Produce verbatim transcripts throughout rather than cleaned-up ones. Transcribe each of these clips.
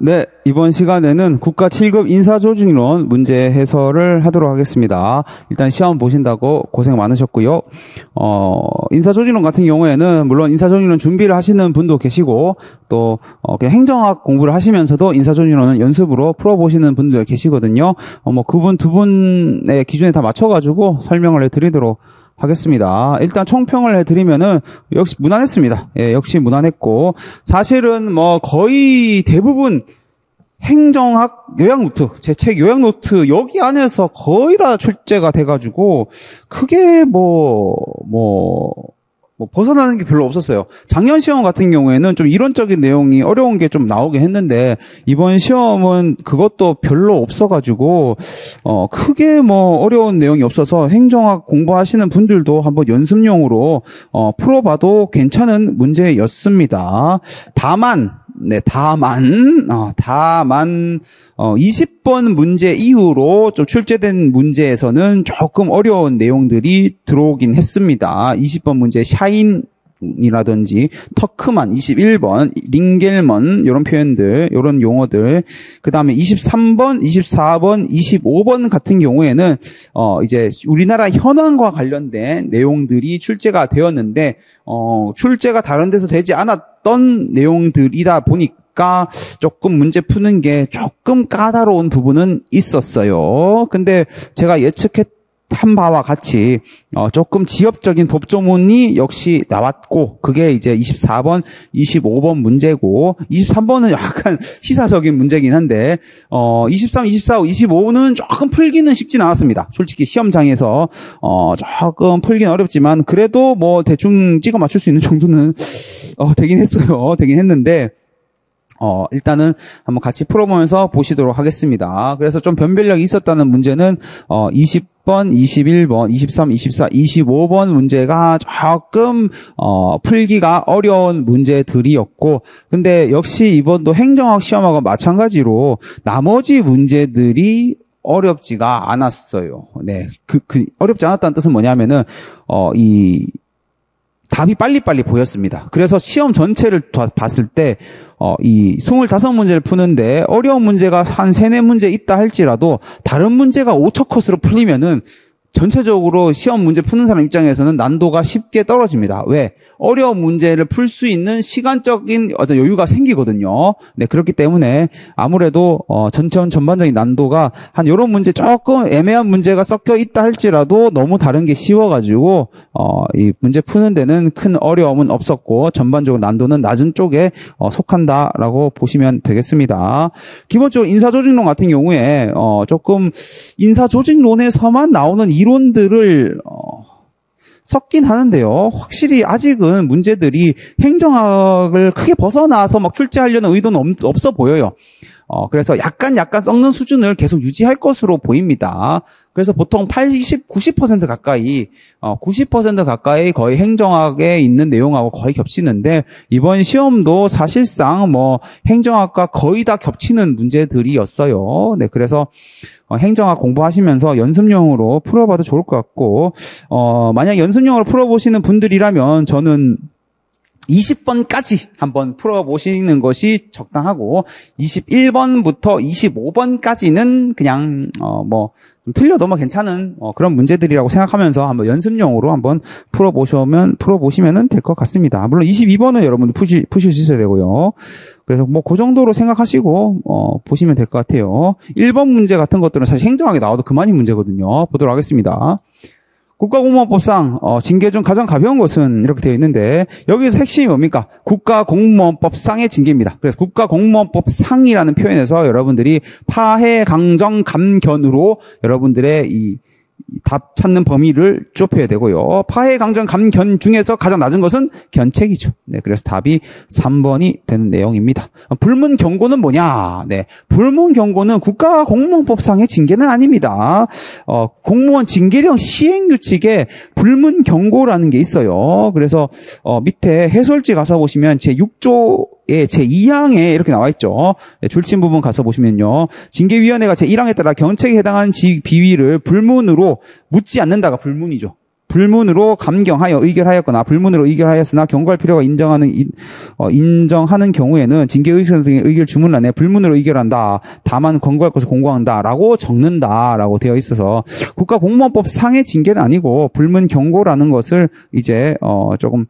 네, 이번 시간에는 국가 칠 급 인사조직론 문제 해설을 하도록 하겠습니다. 일단 시험 보신다고 고생 많으셨고요. 어, 인사조직론 같은 경우에는 물론 인사조직론 준비를 하시는 분도 계시고 또 어, 그냥 행정학 공부를 하시면서도 인사조직론은 연습으로 풀어보시는 분들 계시거든요. 어, 뭐 그분 두 분의 기준에 다 맞춰가지고 설명을 해드리도록 하겠습니다. 일단 총평을 해드리면은 역시 무난했습니다. 예, 역시 무난했고 사실은 뭐 거의 대부분 행정학 요약 노트, 제 책 요약 노트 여기 안에서 거의 다 출제가 돼가지고 크게 뭐 뭐 뭐 벗어나는 게 별로 없었어요. 작년 시험 같은 경우에는 좀 이론적인 내용이 어려운 게 좀 나오긴 했는데 이번 시험은 그것도 별로 없어가지고 어 크게 뭐 어려운 내용이 없어서 행정학 공부하시는 분들도 한번 연습용으로 어 풀어봐도 괜찮은 문제였습니다. 다만 네, 다만, 어, 다만, 어, 이십 번 문제 이후로 좀 출제된 문제에서는 조금 어려운 내용들이 들어오긴 했습니다. 이십 번 문제 샤인이라든지 터크만, 이십일 번, 링겔먼, 이런 표현들, 이런 용어들. 그 다음에 이십삼 번, 이십사 번, 이십오 번 같은 경우에는, 어, 이제 우리나라 현황과 관련된 내용들이 출제가 되었는데, 어, 출제가 다른 데서 되지 않았던 내용들이다 보니까 조금 문제 푸는 게 조금 까다로운 부분은 있었어요. 근데 제가 예측한 바와 같이 어, 조금 지엽적인 법조문이 역시 나왔고 그게 이제 이십사 번, 이십오 번 문제고 이십삼 번은 약간 시사적인 문제긴 한데 어, 이십삼, 이십사, 이십오는 조금 풀기는 쉽진 않았습니다. 솔직히 시험장에서 어, 조금 풀기는 어렵지만 그래도 뭐 대충 찍어 맞출 수 있는 정도는 어, 되긴 했어요. 되긴 했는데 어, 일단은 한번 같이 풀어보면서 보시도록 하겠습니다. 그래서 좀 변별력이 있었다는 문제는, 어, 이십 번, 이십일 번, 이십삼, 이십사, 이십오 번 문제가 조금, 어, 풀기가 어려운 문제들이었고, 근데 역시 이번도 행정학 시험하고 마찬가지로 나머지 문제들이 어렵지가 않았어요. 네. 그, 그, 어렵지 않았다는 뜻은 뭐냐면은, 어, 이, 답이 빨리빨리 보였습니다. 그래서 시험 전체를 봤을 때, 어, 이 이십오 문제를 푸는데 어려운 문제가 한 세네 문제 있다 할지라도 다른 문제가 오 초 컷으로 풀리면은 전체적으로 시험 문제 푸는 사람 입장에서는 난도가 쉽게 떨어집니다. 왜? 어려운 문제를 풀 수 있는 시간적인 어떤 여유가 생기거든요. 네, 그렇기 때문에 아무래도 어, 전체 전반적인 난도가 한 이런 문제 조금 애매한 문제가 섞여 있다 할지라도 너무 다른 게 쉬워가지고 어, 이 문제 푸는 데는 큰 어려움은 없었고 전반적으로 난도는 낮은 쪽에 어, 속한다라고 보시면 되겠습니다. 기본적으로 인사조직론 같은 경우에 어, 조금 인사조직론에서만 나오는 이론들을 어, 섞긴 하는데요. 확실히 아직은 문제들이 행정학을 크게 벗어나서 막 출제하려는 의도는 없, 없어 보여요. 어, 그래서 약간 약간 썩는 수준을 계속 유지할 것으로 보입니다. 그래서 보통 팔십, 구십 퍼센트 가까이, 어, 구십 퍼센트 가까이 거의 행정학에 있는 내용하고 거의 겹치는데, 이번 시험도 사실상 뭐, 행정학과 거의 다 겹치는 문제들이었어요. 네, 그래서, 어, 행정학 공부하시면서 연습용으로 풀어봐도 좋을 것 같고, 어, 만약 연습용으로 풀어보시는 분들이라면 저는 이십 번까지 한번 풀어보시는 것이 적당하고 이십일 번부터 이십오 번까지는 그냥 어 뭐 좀 틀려도 뭐 괜찮은 어 그런 문제들이라고 생각하면서 한번 연습용으로 한번 풀어보시면 풀어보시면은 될 것 같습니다. 물론 이십이 번은 여러분들 푸시, 푸실 수 있어야 되고요. 그래서 뭐 그 정도로 생각하시고 어 보시면 될 것 같아요. 일 번 문제 같은 것들은 사실 행정학에 나와도 그만이 문제거든요. 보도록 하겠습니다. 국가공무원법상 어, 징계 중 가장 가벼운 것은 이렇게 되어 있는데 여기서 핵심이 뭡니까? 국가공무원법상의 징계입니다. 그래서 국가공무원법상이라는 표현에서 여러분들이 파해, 강정, 감견으로 여러분들의 이 답 찾는 범위를 좁혀야 되고요. 파해, 강정, 감견 중에서 가장 낮은 것은 견책이죠. 네, 그래서 답이 삼 번이 되는 내용입니다. 불문 경고는 뭐냐? 네, 불문 경고는 국가공무원법상의 징계는 아닙니다. 어, 공무원 징계령 시행규칙에 불문 경고라는 게 있어요. 그래서 어, 밑에 해설지 가서 보시면 제육 조의 제이 항에 이렇게 나와 있죠. 네, 줄침 부분 가서 보시면요. 징계위원회가 제일 항에 따라 견책에 해당하는 지 비위를 불문으로 묻지 않는다가 불문이죠. 불문으로 감경하여 의결하였거나 불문으로 의결하였으나 경고할 필요가 인정하는 인, 어, 인정하는 경우에는 징계의사 등의 의결 주문란에 불문으로 의결한다. 다만 권고할 것을 공고한다라고 적는다라고 되어 있어서 국가공무원법 상의 징계는 아니고 불문 경고라는 것을 이제 어, 조금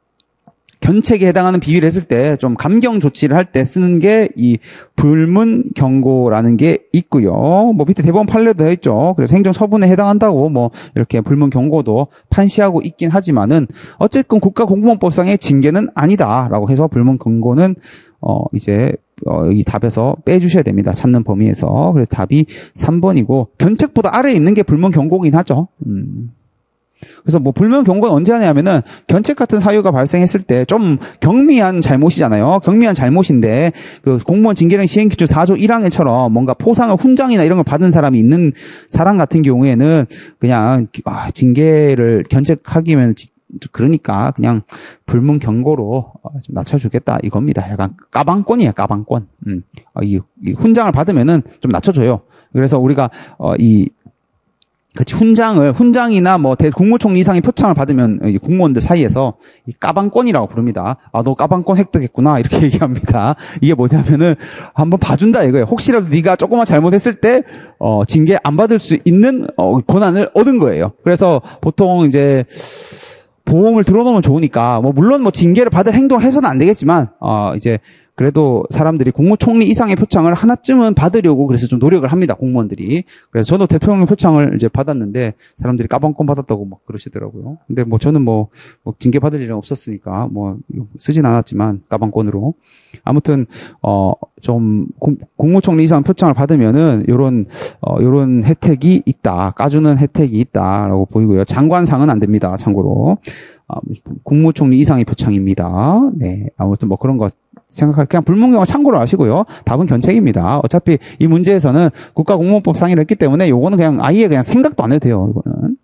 견책에 해당하는 비위를 했을 때 좀 감경 조치를 할 때 쓰는 게 이 불문 경고라는 게 있고요. 뭐 밑에 대법원 판례도 되어 있죠. 그래서 행정 처분에 해당한다고 뭐 이렇게 불문 경고도 판시하고 있긴 하지만은 어쨌든 국가공무원법상의 징계는 아니다라고 해서 불문 경고는 어 이제 어, 이 답에서 빼주셔야 됩니다. 찾는 범위에서. 그래서 답이 삼 번이고 견책보다 아래에 있는 게 불문 경고긴 하죠. 음. 그래서 뭐 불문 경고는 언제 하냐면은 견책 같은 사유가 발생했을 때 좀 경미한 잘못이잖아요. 경미한 잘못인데 그 공무원 징계령 시행규칙 사 조 일 항에처럼 뭔가 포상을 훈장이나 이런 걸 받은 사람이 있는 사람 같은 경우에는 그냥 아, 징계를 견책하기면 그러니까 그냥 불문 경고로 좀 낮춰주겠다 이겁니다. 약간 까방권이에요. 까방권. 음. 이, 이 훈장을 받으면은 좀 낮춰줘요. 그래서 우리가 어, 이 그치, 훈장을, 훈장이나 뭐, 대, 국무총리 이상의 표창을 받으면, 공무원들 사이에서, 이 까방권이라고 부릅니다. 아, 너 까방권 획득했구나. 이렇게 얘기합니다. 이게 뭐냐면은, 한번 봐준다 이거예요. 혹시라도 네가 조금만 잘못했을 때, 어, 징계 안 받을 수 있는, 어, 권한을 얻은 거예요. 그래서 보통 이제, 보험을 들어놓으면 좋으니까, 뭐, 물론 뭐, 징계를 받을 행동을 해서는 안 되겠지만, 어, 이제, 그래도 사람들이 국무총리 이상의 표창을 하나쯤은 받으려고 그래서 좀 노력을 합니다. 공무원들이. 그래서 저도 대통령 표창을 이제 받았는데 사람들이 까방권 받았다고 막 그러시더라고요. 근데 뭐 저는 뭐, 뭐 징계 받을 일은 없었으니까 뭐 쓰진 않았지만 까방권으로. 아무튼 어 좀 국무총리 이상 표창을 받으면은 요런 어 요런 혜택이 있다. 까주는 혜택이 있다라고 보이고요. 장관상은 안 됩니다. 참고로. 어, 국무총리 이상의 표창입니다. 네. 아무튼 뭐 그런 거 생각할 그냥 불문경고 참고로 하시고요. 답은 견책입니다. 어차피 이 문제에서는 국가공무원법 상의를 했기 때문에 요거는 그냥 아예 그냥 생각도 안 해도 돼요. 이거는.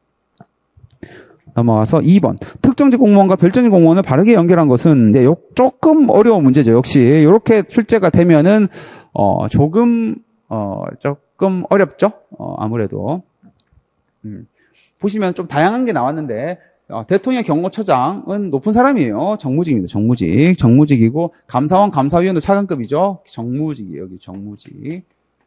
넘어와서 이 번. 특정직 공무원과 별정직 공무원을 바르게 연결한 것은 이제 요 조금 어려운 문제죠. 역시 이렇게 출제가 되면은 어 조금 어 조금 어렵죠. 어 아무래도 음. 보시면 좀 다양한 게 나왔는데 어, 대통령 경호처장은 높은 사람이에요. 정무직입니다. 정무직. 정무직이고 감사원, 감사위원도 차관급이죠. 정무직이에요. 여기 정무직.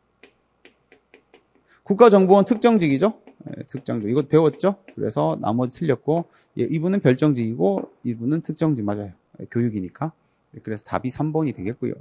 국가정보원 특정직이죠. 네, 특정직. 이거 배웠죠? 그래서 나머지 틀렸고 예, 이분은 별정직이고 이분은 특정직 맞아요. 네, 교육이니까. 네, 그래서 답이 삼 번이 되겠고요.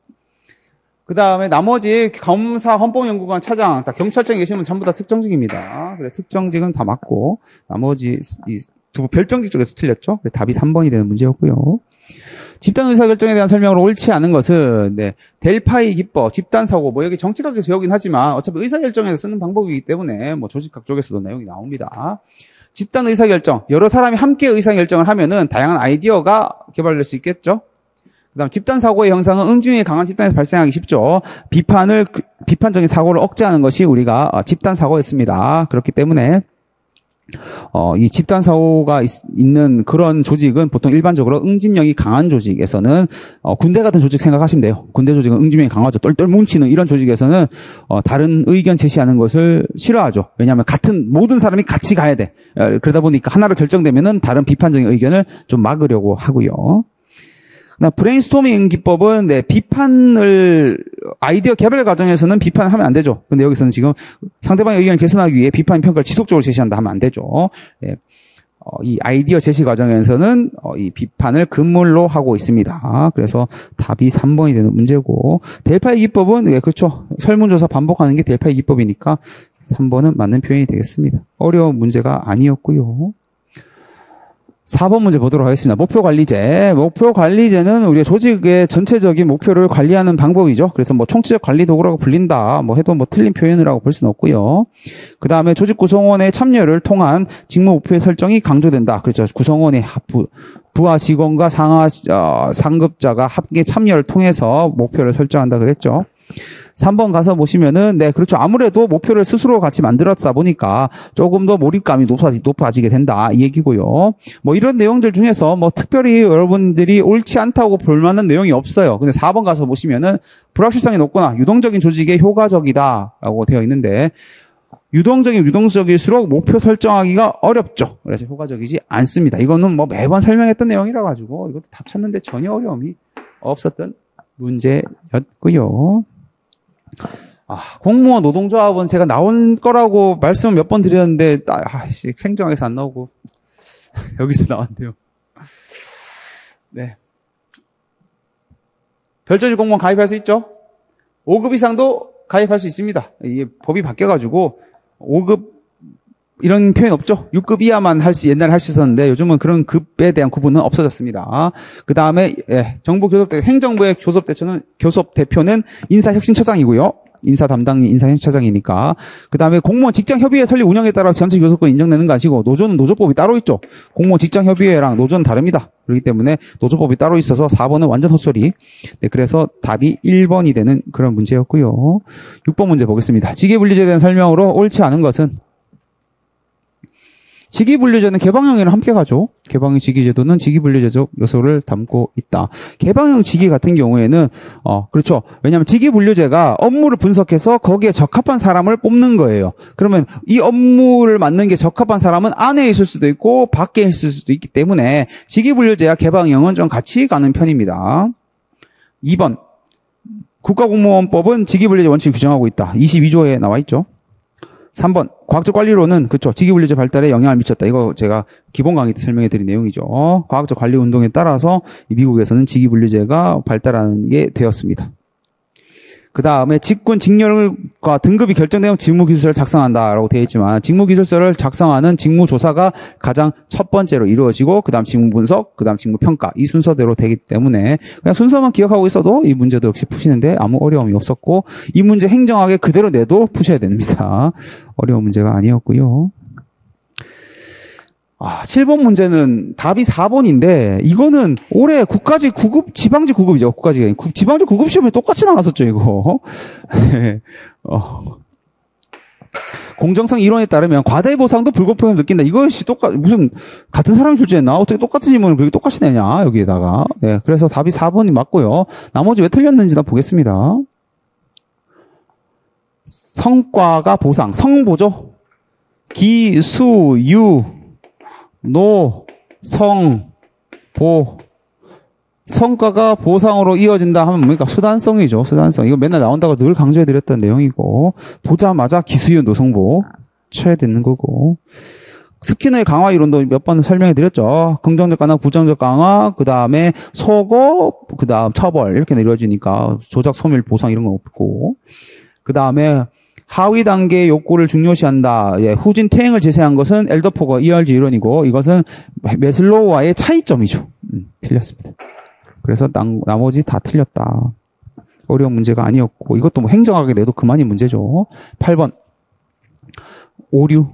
그 다음에 나머지 검사, 헌법연구관, 차장, 다 경찰청에 계시면 전부 다 특정직입니다. 그래 특정직은 다 맞고 나머지 이 두 별정직 쪽에서 틀렸죠. 그래서 답이 삼 번이 되는 문제였고요. 집단 의사결정에 대한 설명으로 옳지 않은 것은 네, 델파이 기법, 집단사고 뭐 여기 정치학에서 배우긴 하지만 어차피 의사결정에서 쓰는 방법이기 때문에 뭐 조직학 쪽에서도 내용이 나옵니다. 집단 의사결정, 여러 사람이 함께 의사결정을 하면은 다양한 아이디어가 개발될 수 있겠죠. 그다음 집단 사고의 형상은 응징이 강한 집단에서 발생하기 쉽죠. 비판을 비판적인 사고를 억제하는 것이 우리가 집단 사고였습니다. 그렇기 때문에 어, 이 집단 사고가 있, 있는 그런 조직은 보통 일반적으로 응집력이 강한 조직에서는 어, 군대 같은 조직 생각하시면 돼요. 군대 조직은 응집력이 강하죠. 똘똘 뭉치는 이런 조직에서는 어, 다른 의견 제시하는 것을 싫어하죠. 왜냐하면 같은 모든 사람이 같이 가야 돼. 어, 그러다 보니까 하나로 결정되면은 다른 비판적인 의견을 좀 막으려고 하고요. 브레인스토밍 기법은 네, 비판을 아이디어 개발 과정에서는 비판하면 안 되죠. 근데 여기서는 지금 상대방의 의견을 개선하기 위해 비판 평가를 지속적으로 제시한다 하면 안 되죠. 네. 어, 이 아이디어 제시 과정에서는 어, 이 비판을 금물로 하고 있습니다. 그래서 답이 삼 번이 되는 문제고 델파이 기법은 네, 그렇죠. 설문조사 반복하는 게 델파이 기법이니까 삼 번은 맞는 표현이 되겠습니다. 어려운 문제가 아니었고요. 사 번 문제 보도록 하겠습니다. 목표관리제. 목표관리제는 우리의 조직의 전체적인 목표를 관리하는 방법이죠. 그래서 뭐 총체적 관리 도구라고 불린다. 뭐 해도 뭐 틀린 표현이라고 볼 수는 없고요. 그 다음에 조직 구성원의 참여를 통한 직무 목표의 설정이 강조된다. 그렇죠. 구성원의 부, 부하 직원과 상하, 어, 상급자가 함께 참여를 통해서 목표를 설정한다 그랬죠. 삼 번 가서 보시면은, 네, 그렇죠. 아무래도 목표를 스스로 같이 만들었다 보니까 조금 더 몰입감이 높아지, 높아지게 된다. 이 얘기고요. 뭐 이런 내용들 중에서 뭐 특별히 여러분들이 옳지 않다고 볼 만한 내용이 없어요. 근데 사 번 가서 보시면은 불확실성이 높거나 유동적인 조직에 효과적이다라고 되어 있는데, 유동적인 유동적일수록 목표 설정하기가 어렵죠. 그래서 효과적이지 않습니다. 이거는 뭐 매번 설명했던 내용이라 가지고 이것도 답 찾는데 전혀 어려움이 없었던 문제였고요. 아, 공무원 노동조합은 제가 나온 거라고 말씀을 몇 번 드렸는데 아씨 행정학에서 안 나오고 여기서 나왔네요. 네. 별전일 공무원 가입할 수 있죠? 오 급 이상도 가입할 수 있습니다. 이게 법이 바뀌어가지고 오 급 이런 표현 없죠? 육 급 이하만 할 수, 옛날에 할 수 있었는데 요즘은 그런 급에 대한 구분은 없어졌습니다. 그 다음에 예, 정부 교섭대, 행정부의 교섭대표는 교섭대표는 인사혁신처장이고요. 인사 담당이 인사혁신처장이니까. 그 다음에 공무원 직장협의회 설립 운영에 따라 전체 교섭권 인정되는 거 아시고 노조는 노조법이 따로 있죠. 공무원 직장협의회랑 노조는 다릅니다. 그렇기 때문에 노조법이 따로 있어서 사 번은 완전 헛소리. 네, 그래서 답이 일 번이 되는 그런 문제였고요. 육 번 문제 보겠습니다. 직위분리제에 대한 설명으로 옳지 않은 것은 직위분리제는 개방형이랑 함께 가죠. 개방형 직위제도는 직위분리제적 요소를 담고 있다. 개방형 직위 같은 경우에는 어 그렇죠. 왜냐하면 직위분리제가 업무를 분석해서 거기에 적합한 사람을 뽑는 거예요. 그러면 이 업무를 맡는 게 적합한 사람은 안에 있을 수도 있고 밖에 있을 수도 있기 때문에 직위분리제와 개방형은 좀 같이 가는 편입니다. 이 번 국가공무원법은 직위분리제 원칙을 규정하고 있다. 이십이 조에 나와 있죠. 삼 번 과학적 관리로는 그렇죠. 직위분리제 발달에 영향을 미쳤다. 이거 제가 기본 강의 때 설명해 드린 내용이죠. 과학적 관리 운동에 따라서 미국에서는 직위분리제가 발달하는 게 되었습니다. 그 다음에 직군, 직렬과 등급이 결정되면 직무기술서를 작성한다라고 되어 있지만 직무기술서를 작성하는 직무조사가 가장 첫 번째로 이루어지고 그 다음 직무분석, 그 다음 직무평가 이 순서대로 되기 때문에 그냥 순서만 기억하고 있어도 이 문제도 역시 푸시는데 아무 어려움이 없었고 이 문제 행정하게 그대로 내도 푸셔야 됩니다. 어려운 문제가 아니었고요. 아, 칠 번 문제는 답이 사 번인데 이거는 올해 국가직 구 급, 지방직 구 급이죠. 국가직이 아니고 지방직 구 급 시험에 똑같이 나왔었죠, 이거. 어. 공정성 이론에 따르면 과대 보상도 불공평을 느낀다. 이것이 똑같 무슨 같은 사람이 출제했나? 어떻게 똑같은 질문을 그렇게 똑같이 내냐, 여기에다가. 네, 그래서 답이 사 번이 맞고요. 나머지 왜 틀렸는지 다 보겠습니다. 성과가 보상, 성보죠. 기, 수, 유 노, 성, 보. 성과가 보상으로 이어진다 하면 뭡니까? 수단성이죠. 수단성. 이거 맨날 나온다고 늘 강조해드렸던 내용이고 보자마자 기수유 노성보 쳐야 되는 거고 스키너의 강화 이론도 몇 번 설명해드렸죠. 긍정적 강화, 부정적 강화, 그 다음에 소거, 그 다음 처벌 이렇게 이루어지니까 조작, 소멸, 보상 이런 거 없고 그 다음에 하위 단계의 욕구를 중요시한다. 예, 후진 퇴행을 제시한 것은 엘더포거 이알지 이론이고 이것은 메슬로우와의 차이점이죠. 음, 틀렸습니다. 그래서 남, 나머지 다 틀렸다. 어려운 문제가 아니었고 이것도 뭐 행정하게 내도 그만인 문제죠. 팔 번 오류.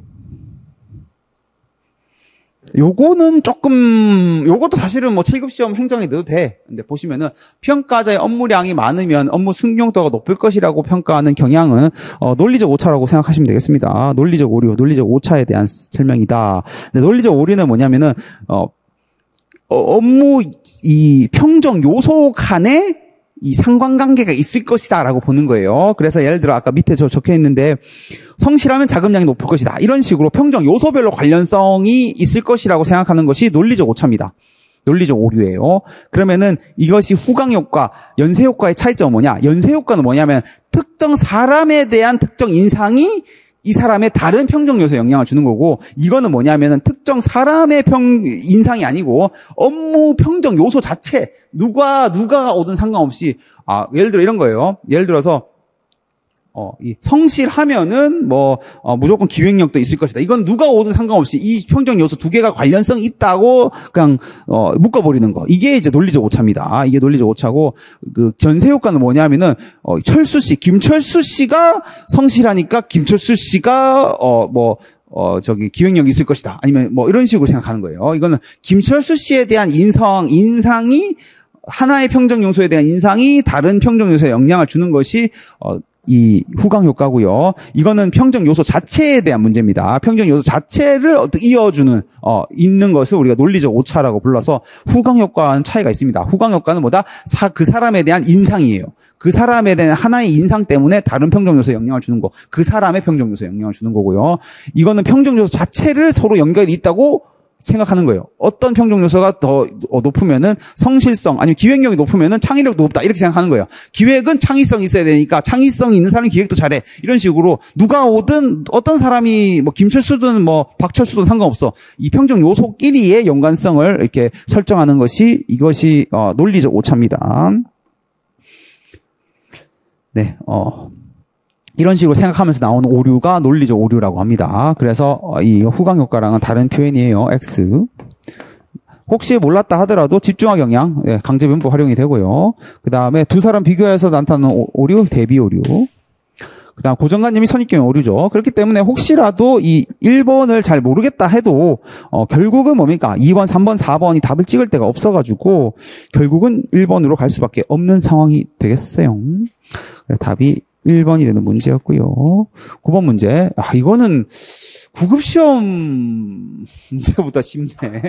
요거는 조금, 요것도 사실은 뭐 칠 급 시험 행정에 넣어도 돼. 근데 보시면은 평가자의 업무량이 많으면 업무 순용도가 높을 것이라고 평가하는 경향은 어, 논리적 오차라고 생각하시면 되겠습니다. 논리적 오류, 논리적 오차에 대한 설명이다. 근데 논리적 오류는 뭐냐면은 어, 어 업무 이 평정 요소 간에 이 상관관계가 있을 것이다라고 보는 거예요. 그래서 예를 들어 아까 밑에 저 적혀 있는데 성실하면 자금량이 높을 것이다. 이런 식으로 평정 요소별로 관련성이 있을 것이라고 생각하는 것이 논리적 오차입니다. 논리적 오류예요. 그러면은 이것이 후광효과, 연쇄효과의 차이점은 뭐냐? 연쇄효과는 뭐냐면 특정 사람에 대한 특정 인상이 이 사람의 다른 평정 요소에 영향을 주는 거고 이거는 뭐냐면은 특정 사람의 평 인상이 아니고 업무 평정 요소 자체 누가 누가 오든 상관없이 아 예를 들어 이런 거예요. 예를 들어서 어, 이 성실하면은 뭐 어, 무조건 기획력도 있을 것이다. 이건 누가 오든 상관없이 이 평정 요소 두 개가 관련성 있다고 그냥 어, 묶어버리는 거. 이게 이제 논리적 오차입니다. 이게 논리적 오차고 그 전세 효과는 뭐냐면은 어, 철수 씨, 김철수 씨가 성실하니까 김철수 씨가 어, 뭐 어, 저기 기획력이 있을 것이다. 아니면 뭐 이런 식으로 생각하는 거예요. 이거는 김철수 씨에 대한 인성, 인상이 하나의 평정 요소에 대한 인상이 다른 평정 요소에 영향을 주는 것이 어, 이 후광 효과고요. 이거는 평정 요소 자체에 대한 문제입니다. 평정 요소 자체를 어떻게 이어주는 어 있는 것을 우리가 논리적 오차라고 불러서 후광 효과와는 차이가 있습니다. 후광 효과는 뭐다? 사, 그 사람에 대한 인상이에요. 그 사람에 대한 하나의 인상 때문에 다른 평정 요소에 영향을 주는 거. 그 사람의 평정 요소에 영향을 주는 거고요. 이거는 평정 요소 자체를 서로 연결이 있다고 생각하는 거예요. 어떤 평정 요소가 더 높으면은 성실성 아니면 기획력이 높으면은 창의력도 높다 이렇게 생각하는 거예요. 기획은 창의성이 있어야 되니까 창의성이 있는 사람이 기획도 잘해. 이런 식으로 누가 오든 어떤 사람이 뭐 김철수든 뭐 박철수든 상관없어. 이 평정 요소끼리의 연관성을 이렇게 설정하는 것이 이것이 어, 논리적 오차입니다. 네, 어. 이런 식으로 생각하면서 나오는 오류가 논리적 오류라고 합니다. 그래서 이 후광 효과랑은 다른 표현이에요. X. 혹시 몰랐다 하더라도 집중화 경향, 강제 변부 활용이 되고요. 그 다음에 두 사람 비교해서 나타나는 오류, 대비 오류. 그 다음 고정관념이 선입견 오류죠. 그렇기 때문에 혹시라도 이 일 번을 잘 모르겠다 해도 어, 결국은 뭡니까? 이 번, 삼 번, 사 번이 답을 찍을 데가 없어가지고 결국은 일 번으로 갈 수밖에 없는 상황이 되겠어요. 답이 일 번이 되는 문제였고요. 구 번 문제. 아, 이거는 구급 시험 문제보다 쉽네.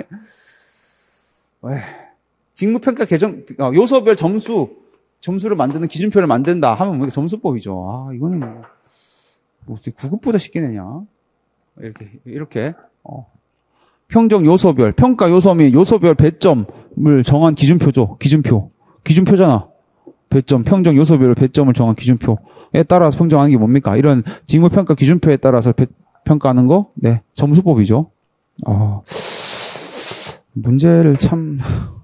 직무평가 개정, 요소별 점수, 점수를 만드는 기준표를 만든다 하면 뭐 점수법이죠. 아, 이거는 뭐, 뭐 어떻게 구급보다 쉽게 내냐. 이렇게, 이렇게, 어. 평정 요소별, 평가 요소 및 요소별 배점을 정한 기준표죠. 기준표. 기준표잖아. 배점, 평정 요소별 배점을 정한 기준표에 따라서 평정하는 게 뭡니까? 이런 직무평가 기준표에 따라서 배, 평가하는 거? 네, 점수법이죠. 아, 문제를 참,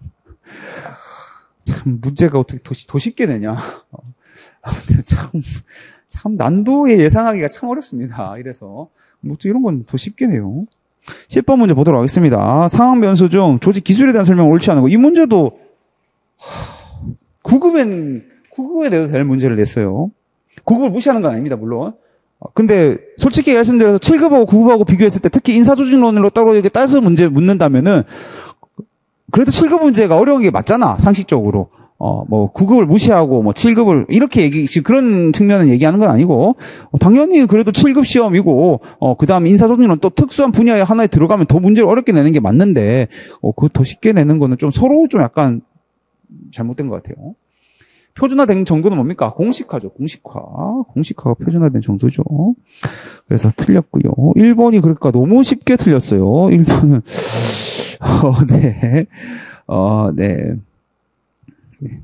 참, 문제가 어떻게 더, 더 쉽게 내냐. 아무튼 참, 참, 난도에 예상하기가 참 어렵습니다. 이래서, 뭐 또 이런 건 더 쉽게 내요. 십 번 문제 보도록 하겠습니다. 상황 변수 중 조직 기술에 대한 설명을 옳지 않은 거. 이 문제도, 하, 구급엔, 구급에 대해서 될 문제를 냈어요. 구급을 무시하는 건 아닙니다, 물론. 근데, 솔직히 말씀드려서 칠 급하고 구 급하고 비교했을 때, 특히 인사조직론으로 따로 이렇게 따서 문제 묻는다면은, 그래도 칠 급 문제가 어려운 게 맞잖아, 상식적으로. 어, 뭐, 구 급을 무시하고, 뭐, 칠 급을, 이렇게 얘기, 지금 그런 측면은 얘기하는 건 아니고, 어, 당연히 그래도 칠 급 시험이고, 어, 그 다음에 인사조직론 또 특수한 분야에 하나에 들어가면 더 문제를 어렵게 내는 게 맞는데, 어, 그거 더 쉽게 내는 거는 좀 서로 좀 약간, 잘못된 것 같아요. 표준화된 정도는 뭡니까? 공식화죠. 공식화. 공식화가 표준화된 정도죠. 그래서 틀렸고요. 일 번이 그러니까 너무 쉽게 틀렸어요. 일 번은 어, 네. 어, 네. 네.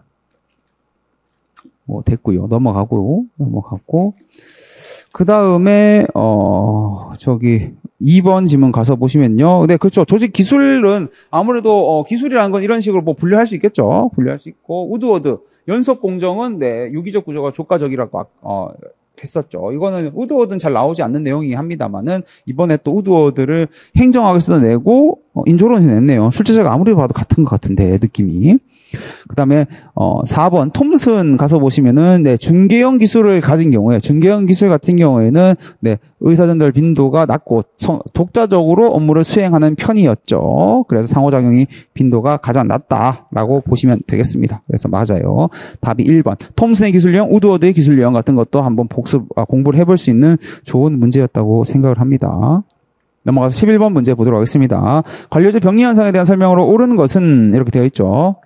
뭐 됐고요. 넘어가고요. 넘어가고 그 다음에 어 저기 이 번 지문 가서 보시면요. 네, 그렇죠. 조직 기술은 아무래도 어, 기술이라는 건 이런 식으로 뭐 분류할 수 있겠죠. 분류할 수 있고 우드워드 연속 공정은 네 유기적 구조가 조가적이라고 어, 했었죠. 이거는 우드워드는 잘 나오지 않는 내용이긴 합니다만은 이번에 또 우드워드를 행정학에서 내고 어, 인조론에서 냈네요. 출제자가 아무리 봐도 같은 것 같은데 느낌이. 그 다음에, 어, 사 번, 톰슨 가서 보시면은, 네, 중개형 기술을 가진 경우에, 중개형 기술 같은 경우에는, 네, 의사전달 빈도가 낮고, 성, 독자적으로 업무를 수행하는 편이었죠. 그래서 상호작용이 빈도가 가장 낮다라고 보시면 되겠습니다. 그래서 맞아요. 답이 일 번. 톰슨의 기술형, 우드워드의 기술형 같은 것도 한번 복습, 아, 공부를 해볼 수 있는 좋은 문제였다고 생각을 합니다. 넘어가서 십일 번 문제 보도록 하겠습니다. 관료제 병리 현상에 대한 설명으로 옳은 것은 이렇게 되어 있죠.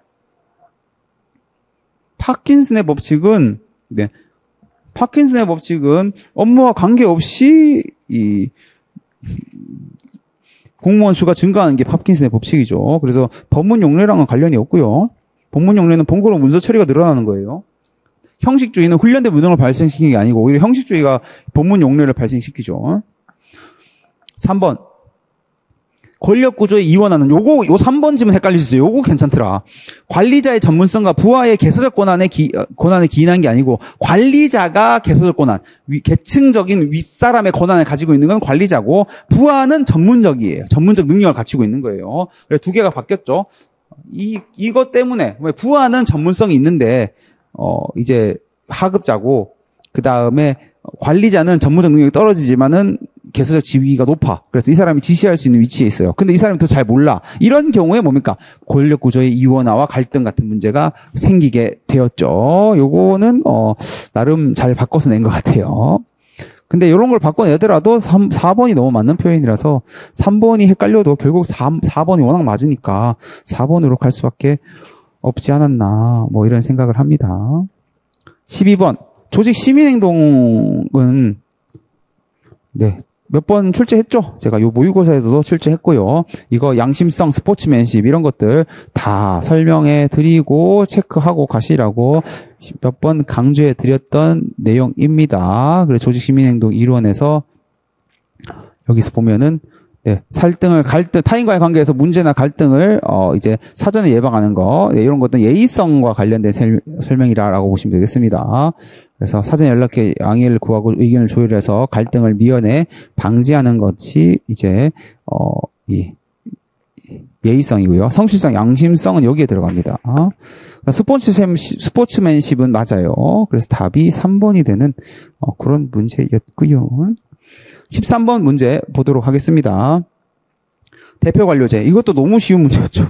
파킨슨의 법칙은, 네. 파킨슨의 법칙은 업무와 관계없이, 이, 공무원 수가 증가하는 게 파킨슨의 법칙이죠. 그래서 법문 용례랑은 관련이 없고요. 법문 용례는 번거로운 문서 처리가 늘어나는 거예요. 형식주의는 훈련된 무능을 발생시키는 게 아니고, 오히려 형식주의가 법문 용례를 발생시키죠. 삼 번. 권력 구조에 이원하는 요거 요 삼 번 지문 헷갈리셨어요. 요거 괜찮더라. 관리자의 전문성과 부하의 개서적 권한에 기, 권한을 기인한 게 아니고 관리자가 개서적 권한, 위, 계층적인 윗사람의 권한을 가지고 있는 건 관리자고 부하는 전문적이에요. 전문적 능력을 갖추고 있는 거예요. 그래서 두 개가 바뀌었죠. 이 이것 때문에 부하는 전문성이 있는데 어 이제 하급자고 그 다음에 관리자는 전문적 능력이 떨어지지만은 개서적 지위가 높아. 그래서 이 사람이 지시할 수 있는 위치에 있어요. 근데 이 사람이 더 잘 몰라. 이런 경우에 뭡니까? 권력 구조의 이원화와 갈등 같은 문제가 생기게 되었죠. 요거는 어 나름 잘 바꿔서 낸 것 같아요. 근데 이런 걸 바꿔내더라도 삼, 사 번이 너무 맞는 표현이라서 삼 번이 헷갈려도 결국 사, 사 번이 워낙 맞으니까 사 번으로 갈 수밖에 없지 않았나 뭐 이런 생각을 합니다. 십이 번. 조직 시민행동은, 네. 몇 번 출제했죠? 제가 요 모의고사에서도 출제했고요. 이거 양심성, 스포츠맨십 이런 것들 다 설명해 드리고 체크하고 가시라고 몇 번 강조해 드렸던 내용입니다. 그래서 조직시민행동 일원에서 여기서 보면은 네, 살등을 갈등 타인과의 관계에서 문제나 갈등을 어 이제 사전에 예방하는 거 네, 이런 것들은 예의성과 관련된 셀, 설명이라고 보시면 되겠습니다. 그래서 사전에 연락해 양해를 구하고 의견을 조율해서 갈등을 미연에 방지하는 것이 이제 어 이 예의성이고요. 성실성, 양심성은 여기에 들어갑니다. 스포츠맨, 스포츠맨십은 맞아요. 그래서 답이 삼 번이 되는 어, 그런 문제였고요. 십삼 번 문제 보도록 하겠습니다. 대표 관료제. 이것도 너무 쉬운 문제였죠.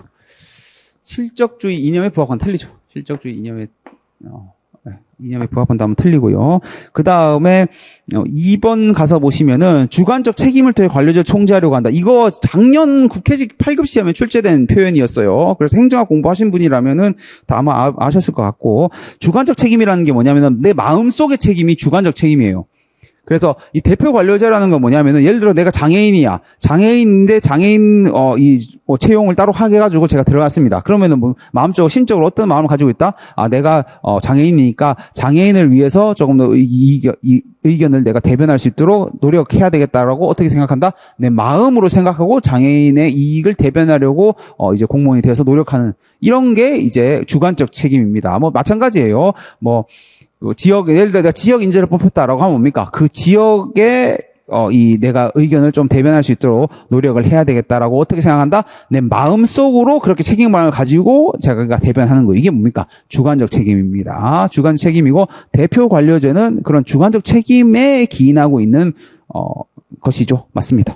실적주의 이념에 부합한 틀리죠. 실적주의 이념에 어, 네, 이념에 부합한 다음은 틀리고요. 그 다음에 어, 이 번 가서 보시면은 주관적 책임을 통해 관료제를 총재하려고 한다. 이거 작년 국회직 팔 급 시험에 출제된 표현이었어요. 그래서 행정학 공부하신 분이라면은 다 아마 아, 아셨을 것 같고, 주관적 책임이라는 게 뭐냐면은 내 마음속의 책임이 주관적 책임이에요. 그래서 이 대표 관료제라는 건 뭐냐면은 예를 들어 내가 장애인이야. 장애인인데 장애인 어 이 뭐 채용을 따로 하게 해가지고 제가 들어갔습니다. 그러면은 뭐 마음적으로 심적으로 어떤 마음을 가지고 있다? 아 내가 어 장애인이니까 장애인을 위해서 조금 더 이, 이, 이 의견을 내가 대변할 수 있도록 노력해야 되겠다라고 어떻게 생각한다? 내 마음으로 생각하고 장애인의 이익을 대변하려고 어 이제 공무원이 되어서 노력하는 이런 게 이제 주관적 책임입니다. 뭐 마찬가지예요. 뭐 그 지역, 예를 들어 내가 지역 인재를 뽑혔다라고 하면 뭡니까? 그 지역에, 어, 이, 내가 의견을 좀 대변할 수 있도록 노력을 해야 되겠다라고 어떻게 생각한다? 내 마음속으로 그렇게 책임감을 가지고 제가 대변하는 거. 이게 뭡니까? 주관적 책임입니다. 주관 책임이고, 대표 관료제는 그런 주관적 책임에 기인하고 있는, 어, 것이죠. 맞습니다.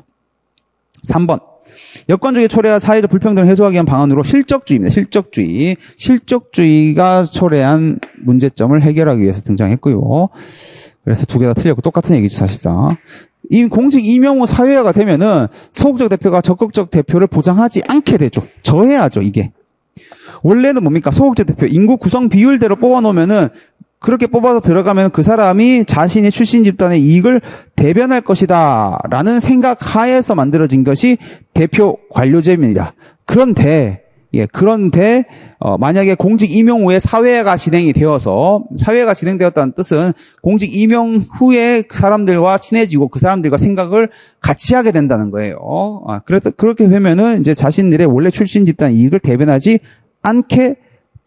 삼 번. 여건적인 초래와 사회적 불평등을 해소하기 위한 방안으로 실적주의입니다. 실적주의. 실적주의가 초래한 문제점을 해결하기 위해서 등장했고요. 그래서 두 개 다 틀렸고 똑같은 얘기죠, 사실상. 이 공직 임용 후 사회화가 되면은 소극적 대표가 적극적 대표를 보장하지 않게 되죠. 저해야죠, 이게. 원래는 뭡니까? 소극적 대표, 인구 구성 비율대로 뽑아놓으면은 그렇게 뽑아서 들어가면 그 사람이 자신의 출신 집단의 이익을 대변할 것이다 라는 생각 하에서 만들어진 것이 대표 관료제입니다. 그런데 예, 그런데 어, 만약에 공직 임용 후에 사회가 진행이 되어서 사회가 진행되었다는 뜻은 공직 임용 후에 그 사람들과 친해지고 그 사람들과 생각을 같이 하게 된다는 거예요. 아, 그래서 그렇게 되면은 이제 자신들의 원래 출신 집단 이익을 대변하지 않게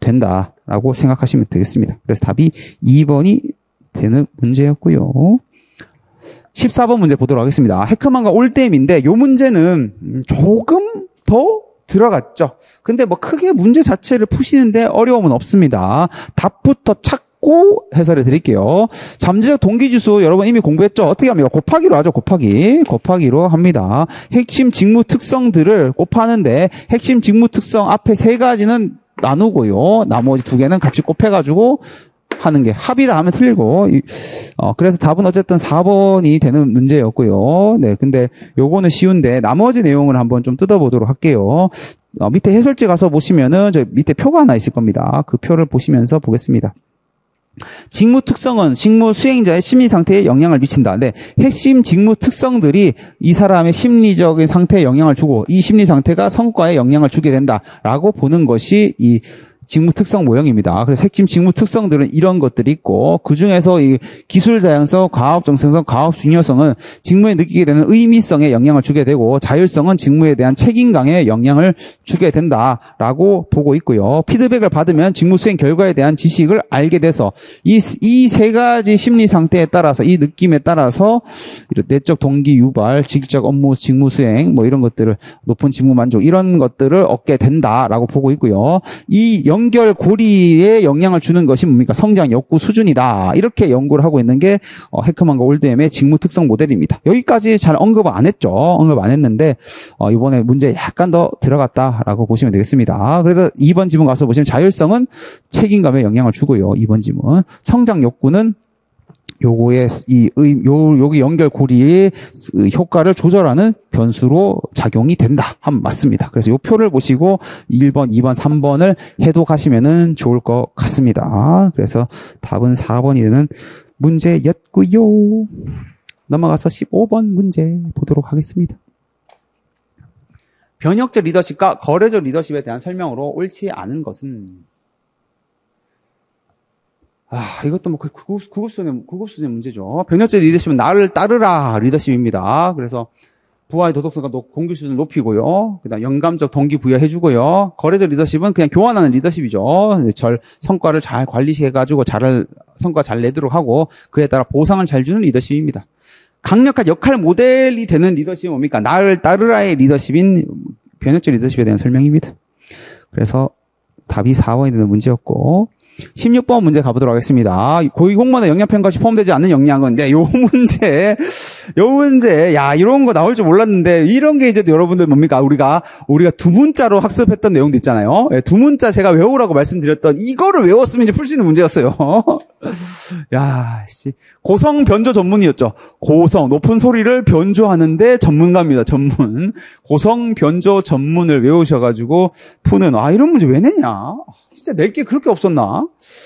된다라고 생각하시면 되겠습니다. 그래서 답이 이 번이 되는 문제였고요. 십사 번 문제 보도록 하겠습니다. 헤크만과 올댐인데 이 문제는 조금 더 들어갔죠. 근데 뭐 크게 문제 자체를 푸시는데 어려움은 없습니다. 답부터 찾고 해설해 드릴게요. 잠재적 동기지수 여러분 이미 공부했죠? 어떻게 합니까? 곱하기로 하죠. 곱하기. 곱하기로 합니다. 핵심 직무 특성들을 곱하는데 핵심 직무 특성 앞에 세 가지는 나누고요. 나머지 두 개는 같이 곱해가지고 하는 게 합이다 하면 틀리고, 어, 그래서 답은 어쨌든 사 번이 되는 문제였고요. 네, 근데 요거는 쉬운데 나머지 내용을 한번 좀 뜯어보도록 할게요. 어, 밑에 해설지 가서 보시면은 저 밑에 표가 하나 있을 겁니다. 그 표를 보시면서 보겠습니다. 직무 특성은 직무 수행자의 심리 상태에 영향을 미친다. 근데 핵심 직무 특성들이 이 사람의 심리적인 상태에 영향을 주고 이 심리 상태가 성과에 영향을 주게 된다라고 보는 것이 이 직무 특성 모형입니다. 그래서 핵심 직무 특성들은 이런 것들이 있고 그중에서 이 기술 다양성, 과학 정체성, 과학 중요성은 직무에 느끼게 되는 의미성에 영향을 주게 되고 자율성은 직무에 대한 책임감에 영향을 주게 된다라고 보고 있고요. 피드백을 받으면 직무 수행 결과에 대한 지식을 알게 돼서 이 이 세 가지 심리 상태에 따라서 이 느낌에 따라서 내적 동기 유발, 직접 업무 직무 수행 뭐 이런 것들을 높은 직무 만족 이런 것들을 얻게 된다라고 보고 있고요. 이 연결 고리에 영향을 주는 것이 뭡니까? 성장 욕구 수준이다. 이렇게 연구를 하고 있는 게 어, 헤크만과 올드햄의 직무 특성 모델입니다. 여기까지 잘 언급을 안 했죠. 언급 안 했는데 어, 이번에 문제 약간 더 들어갔다라고 보시면 되겠습니다. 그래서 이 번 지문 가서 보시면 자율성은 책임감에 영향을 주고요. 이 번 지문. 성장 욕구는 요거의 이 의, 요 여기 연결고리의 효과를 조절하는 변수로 작용이 된다 하면 맞습니다. 그래서 요 표를 보시고 일 번, 이 번, 삼 번을 해독하시면은 좋을 것 같습니다. 그래서 답은 사 번이 되는 문제였고요. 넘어가서 십오 번 문제 보도록 하겠습니다. 변혁적 리더십과 거래적 리더십에 대한 설명으로 옳지 않은 것은, 아, 이것도 뭐 구급, 구급수준의, 구급수준의 문제죠. 변혁적 리더십은 나를 따르라 리더십입니다. 그래서 부하의 도덕성과 공규 수준을 높이고요. 그 다음 영감적 동기 부여해주고요. 거래적 리더십은 그냥 교환하는 리더십이죠. 절, 성과를 잘 관리해가지고 잘, 성과 잘 내도록 하고 그에 따라 보상을 잘 주는 리더십입니다. 강력한 역할 모델이 되는 리더십은 뭡니까? 나를 따르라의 리더십인 변혁적 리더십에 대한 설명입니다. 그래서 답이 사 번이 되는 문제였고, 십육 번 문제 가보도록 하겠습니다. 고위공무원의 역량평가시 포함되지 않는 역량은, 네, 요 문제, 요 문제, 야, 이런 거 나올 줄 몰랐는데, 이런 게 이제 여러분들 뭡니까? 우리가, 우리가 두 문자로 학습했던 내용도 있잖아요. 네, 두 문자 제가 외우라고 말씀드렸던 이거를 외웠으면 이제 풀 수 있는 문제였어요. 야, 씨. 고성 변조 전문이었죠. 고성, 높은 소리를 변조하는데 전문가입니다. 전문. 고성 변조 전문을 외우셔가지고 푸는, 아, 이런 문제 왜 내냐? 진짜 낼 게 그렇게 없었나?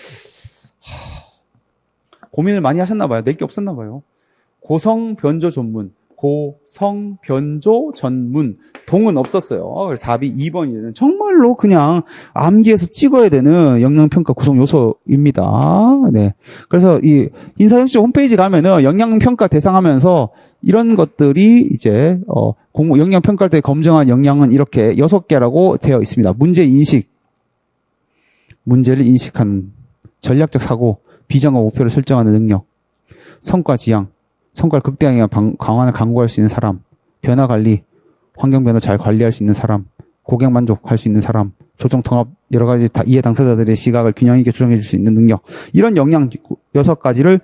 고민을 많이 하셨나봐요. 낼 게 없었나봐요. 고성 변조 전문. 고성 변조 전문. 동은 없었어요. 답이 이 번이 되는, 정말로 그냥 암기해서 찍어야 되는 영양평가 구성 요소입니다. 네. 그래서 이 인사혁신 홈페이지 가면은 영양평가 대상하면서 이런 것들이 이제, 어, 공모, 영양평가할 때 검증한 영양은 이렇게 여섯 개라고 되어 있습니다. 문제 인식. 문제를 인식하는 전략적 사고, 비전과 목표를 설정하는 능력, 성과 지향, 성과를 극대화하여 강화를 강구할 수 있는 사람, 변화 관리, 환경 변화 잘 관리할 수 있는 사람, 고객 만족할 수 있는 사람, 조정 통합 여러 가지 다 이해 당사자들의 시각을 균형 있게 조정해 줄 수 있는 능력, 이런 역량 여섯 가지를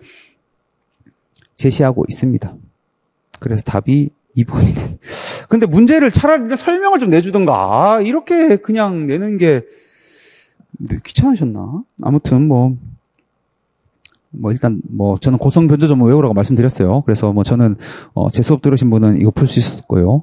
제시하고 있습니다. 그래서 답이 이 번이네. 근데 문제를 차라리 설명을 좀 내주던가, 이렇게 그냥 내는 게 귀찮으셨나? 아무튼 뭐, 뭐 일단 뭐 저는 고성 변조 전문 외우라고 말씀드렸어요. 그래서 뭐 저는 어 제 수업 들으신 분은 이거 풀 수 있을 거예요.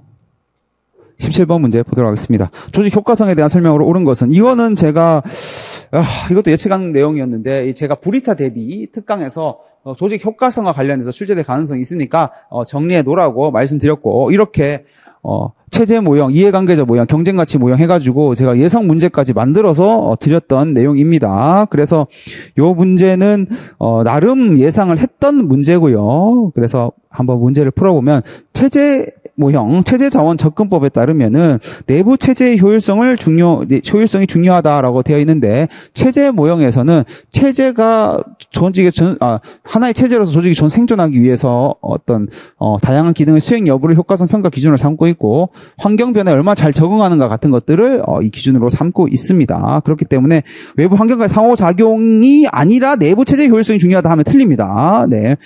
십칠 번 문제 보도록 하겠습니다. 조직 효과성에 대한 설명으로 옳은 것은, 이거는 제가 아, 이것도 예측한 내용이었는데, 제가 브리타 대비 특강에서 어, 조직 효과성과 관련해서 출제될 가능성이 있으니까 어, 정리해 놓으라고 말씀드렸고, 이렇게 어, 체제 모형, 이해관계자 모형, 경쟁가치 모형 해가지고 제가 예상 문제까지 만들어서 어, 드렸던 내용입니다. 그래서 요 문제는 어, 나름 예상을 했던 문제고요. 그래서 한번 문제를 풀어보면, 체제 모형, 체제 자원 접근법에 따르면은 내부 체제의 효율성을 중요, 효율성이 중요하다라고 되어 있는데, 체제 모형에서는 체제가 조직의 전, 아, 하나의 체제로서 조직이 전 생존하기 위해서 어떤, 어, 다양한 기능의 수행 여부를 효과성 평가 기준으로 삼고 있고, 환경 변화에 얼마나 잘 적응하는가 같은 것들을 어, 이 기준으로 삼고 있습니다. 그렇기 때문에 외부 환경과의 상호작용이 아니라 내부 체제의 효율성이 중요하다 하면 틀립니다. 네.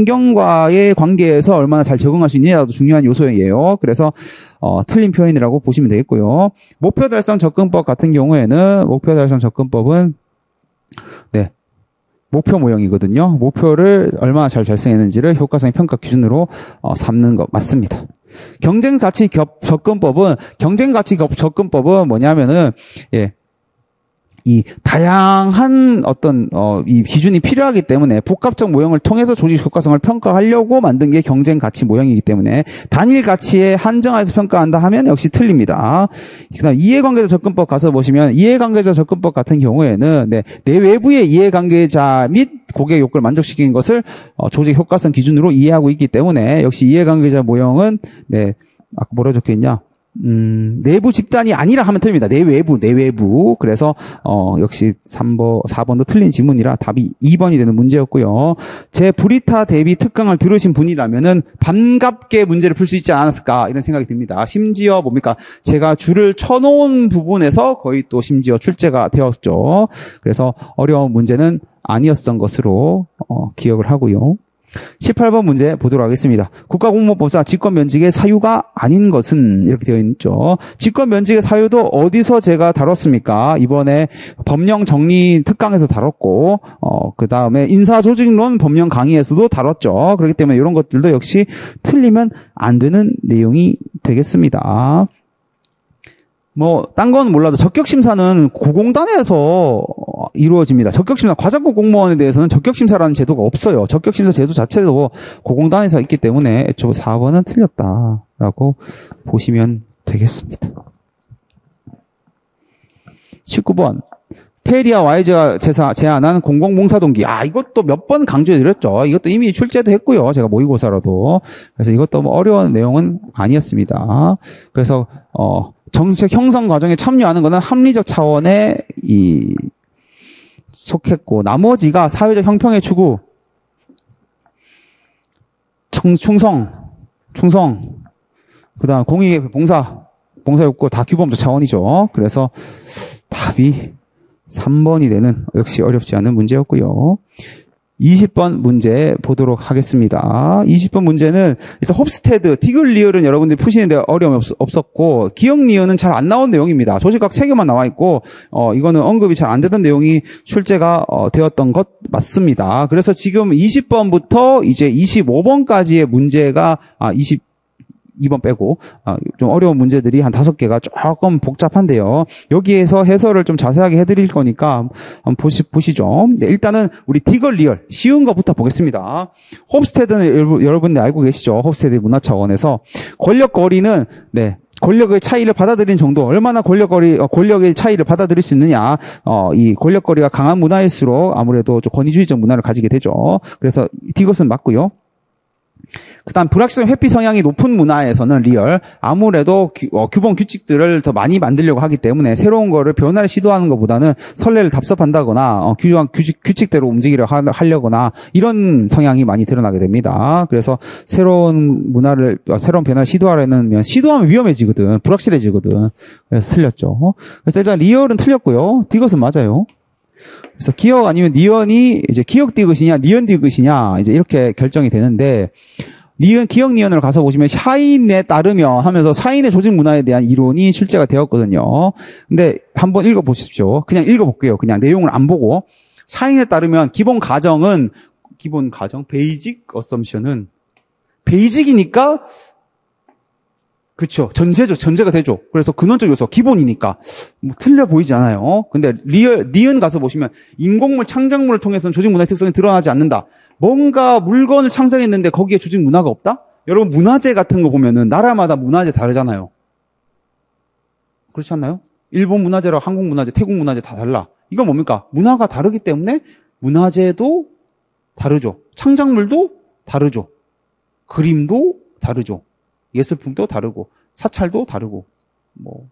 환경과의 관계에서 얼마나 잘 적응할 수 있느냐도 중요한 요소예요. 그래서 어, 틀린 표현이라고 보시면 되겠고요. 목표 달성 접근법 같은 경우에는, 목표 달성 접근법은 네, 목표 모형이거든요. 목표를 얼마나 잘 달성했는지를 효과성 평가 기준으로 어, 삼는 것 맞습니다. 경쟁 가치 겹 접근법은, 경쟁 가치 겹 접근법은 뭐냐면은, 예. 이 다양한 어떤 어 이 기준이 필요하기 때문에 복합적 모형을 통해서 조직 효과성을 평가하려고 만든 게 경쟁 가치 모형이기 때문에, 단일 가치에 한정해서 평가한다 하면 역시 틀립니다. 그다음 이해관계자 접근법 가서 보시면, 이해관계자 접근법 같은 경우에는 네, 내 외부의 이해관계자 및 고객 욕구를 만족시키는 것을 어, 조직 효과성 기준으로 이해하고 있기 때문에, 역시 이해관계자 모형은 네, 아까 뭐라 적혀 있냐? 음, 내부 집단이 아니라 하면 틀립니다. 내외부, 내외부. 그래서, 어, 역시 삼 번, 사 번도 틀린 지문이라 답이 이 번이 되는 문제였고요. 제 브리타 대비 특강을 들으신 분이라면은 반갑게 문제를 풀 수 있지 않았을까, 이런 생각이 듭니다. 심지어 뭡니까? 제가 줄을 쳐놓은 부분에서 거의 또 심지어 출제가 되었죠. 그래서 어려운 문제는 아니었던 것으로, 어, 기억을 하고요. 십팔 번 문제 보도록 하겠습니다. 국가공무원법상 직권면직의 사유가 아닌 것은 이렇게 되어 있죠. 직권면직의 사유도 어디서 제가 다뤘습니까? 이번에 법령 정리 특강에서 다뤘고 어, 그 다음에 인사조직론 법령 강의에서도 다뤘죠. 그렇기 때문에 이런 것들도 역시 틀리면 안 되는 내용이 되겠습니다. 뭐, 딴 건 몰라도 적격심사는 고공단에서 이루어집니다. 적격심사, 과장급 공무원에 대해서는 적격심사라는 제도가 없어요. 적격심사 제도 자체도 고공단에서 있기 때문에 애초 사 번은 틀렸다라고 보시면 되겠습니다. 십구 번. 페리아 와이즈가 제안한 공공봉사동기. 아, 이것도 몇 번 강조해드렸죠. 이것도 이미 출제도 했고요. 제가 모의고사라도. 그래서 이것도 뭐 어려운 내용은 아니었습니다. 그래서, 어, 정책 형성 과정에 참여하는 것은 합리적 차원에 이 속했고 나머지가 사회적 형평의 추구, 충, 충성, 충성, 그다음 공익의 봉사, 봉사욕구 다 규범적 차원이죠. 그래서 답이 삼 번이 되는 역시 어렵지 않은 문제였고요. 이십 번 문제 보도록 하겠습니다. 이십 번 문제는 일단 홉스테드, 디글리얼은 여러분들이 푸시는데 어려움이 없, 없었고 기억니은은 잘 안 나온 내용입니다. 조직학 체계만 나와 있고 어, 이거는 언급이 잘 안 되던 내용이 출제가 어, 되었던 것 맞습니다. 그래서 지금 이십 번부터 이제 이십오 번까지의 문제가 아, 이십이 번 빼고 아, 좀 어려운 문제들이 한 다섯 개가 조금 복잡한데요. 여기에서 해설을 좀 자세하게 해드릴 거니까 한번 보시, 보시죠. 네, 일단은 우리 디글리얼 쉬운 것부터 보겠습니다. 홉스테드는 여러분들 알고 계시죠? 홉스테드 문화 차원에서 권력 거리는 네. 권력의 차이를 받아들이는 정도, 얼마나 권력거리, 권력의 차이를 받아들일 수 있느냐, 어, 이 권력거리가 강한 문화일수록 아무래도 좀 권위주의적 문화를 가지게 되죠. 그래서 이것은 맞고요. 그 다음 불확실성 회피 성향이 높은 문화에서는 리얼 아무래도 규, 어, 규범 규칙들을 더 많이 만들려고 하기 때문에 새로운 거를 변화를 시도하는 것보다는 선례를 답습한다거나 어, 규정 규칙, 규칙대로 움직이려 하, 하려거나 이런 성향이 많이 드러나게 됩니다. 그래서 새로운 문화를 어, 새로운 변화를 시도하려면 시도하면 위험해지거든, 불확실해지거든. 그래서 틀렸죠. 그래서 일단 리얼은 틀렸고요. 디귿은 맞아요. 그래서 기억 아니면 니언이 이제 기억 디귿이냐 니언 디귿이냐 이제 이렇게 결정이 되는데, 니은 기억 니언을 가서 보시면 샤인에 따르면 하면서 샤인의 조직 문화에 대한 이론이 출제가 되었거든요. 근데 한번 읽어 보십시오. 그냥 읽어 볼게요. 그냥 내용을 안 보고. 샤인에 따르면 기본 가정은 기본 가정 베이직 어썸션은 베이직이니까 그렇죠. 전제죠. 전제가 되죠. 그래서 근원적 요소, 기본이니까 뭐 틀려 보이지 않아요. 근데 리얼, 니은 가서 보시면 인공물, 창작물을 통해서는 조직 문화의 특성이 드러나지 않는다. 뭔가 물건을 창작했는데 거기에 조직 문화가 없다? 여러분 문화재 같은 거 보면은 나라마다 문화재 다르잖아요. 그렇지 않나요? 일본 문화재랑 한국 문화재, 태국 문화재 다 달라. 이건 뭡니까? 문화가 다르기 때문에 문화재도 다르죠. 창작물도 다르죠. 그림도 다르죠. 예술품도 다르고 사찰도 다르고 뭐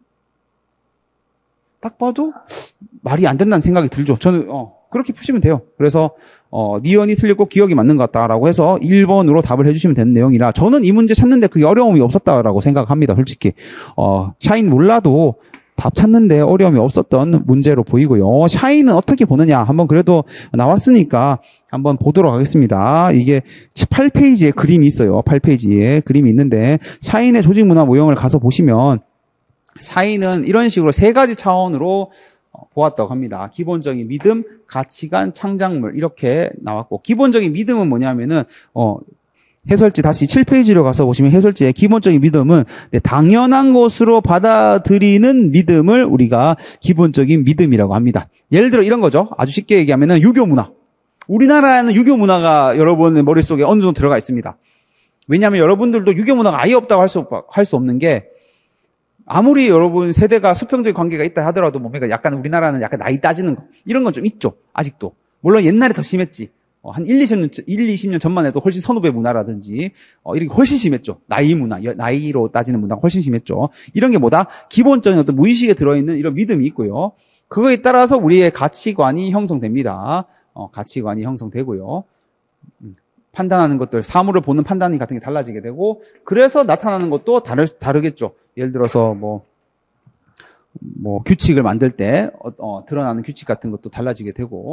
딱 봐도 말이 안 된다는 생각이 들죠. 저는 어 그렇게 푸시면 돼요. 그래서 어 니언이 틀렸고 기억이 맞는 것 같다라고 해서 일 번으로 답을 해주시면 되는 내용이라 저는 이 문제 찾는데 그게 어려움이 없었다라고 생각합니다. 솔직히 어 샤인 몰라도 답 찾는데 어려움이 없었던 문제로 보이고요. 샤인은 어떻게 보느냐 한번 그래도 나왔으니까 한번 보도록 하겠습니다. 이게 팔 페이지에 그림이 있어요. 팔 페이지에 그림이 있는데 샤인의 조직 문화 모형을 가서 보시면 샤인은 이런 식으로 세 가지 차원으로 보았다고 합니다. 기본적인 믿음, 가치관, 창작물 이렇게 나왔고, 기본적인 믿음은 뭐냐면은 어 해설지 다시 칠 페이지로 가서 보시면 해설지의 기본적인 믿음은 네, 당연한 것으로 받아들이는 믿음을 우리가 기본적인 믿음이라고 합니다. 예를 들어 이런 거죠. 아주 쉽게 얘기하면은 유교 문화. 우리나라에는 유교 문화가 여러분의 머릿속에 어느 정도 들어가 있습니다. 왜냐하면 여러분들도 유교 문화가 아예 없다고 할 수, 할 수 없는 게, 아무리 여러분 세대가 수평적인 관계가 있다 하더라도 뭡니까? 약간 우리나라는 약간 나이 따지는 거. 이런 건 좀 있죠. 아직도. 물론 옛날에 더 심했지. 어, 한 일, 이십 년, 일, 이십 년 전만 해도 훨씬 선후배 문화라든지, 어, 이렇게 훨씬 심했죠. 나이 문화, 나이로 따지는 문화가 훨씬 심했죠. 이런 게 뭐다? 기본적인 어떤 무의식에 들어있는 이런 믿음이 있고요. 그거에 따라서 우리의 가치관이 형성됩니다. 어, 가치관이 형성되고요. 음, 판단하는 것들, 사물을 보는 판단이 같은 게 달라지게 되고, 그래서 나타나는 것도 다르, 다르겠죠. 예를 들어서 뭐, 뭐, 규칙을 만들 때, 어, 어, 드러나는 규칙 같은 것도 달라지게 되고,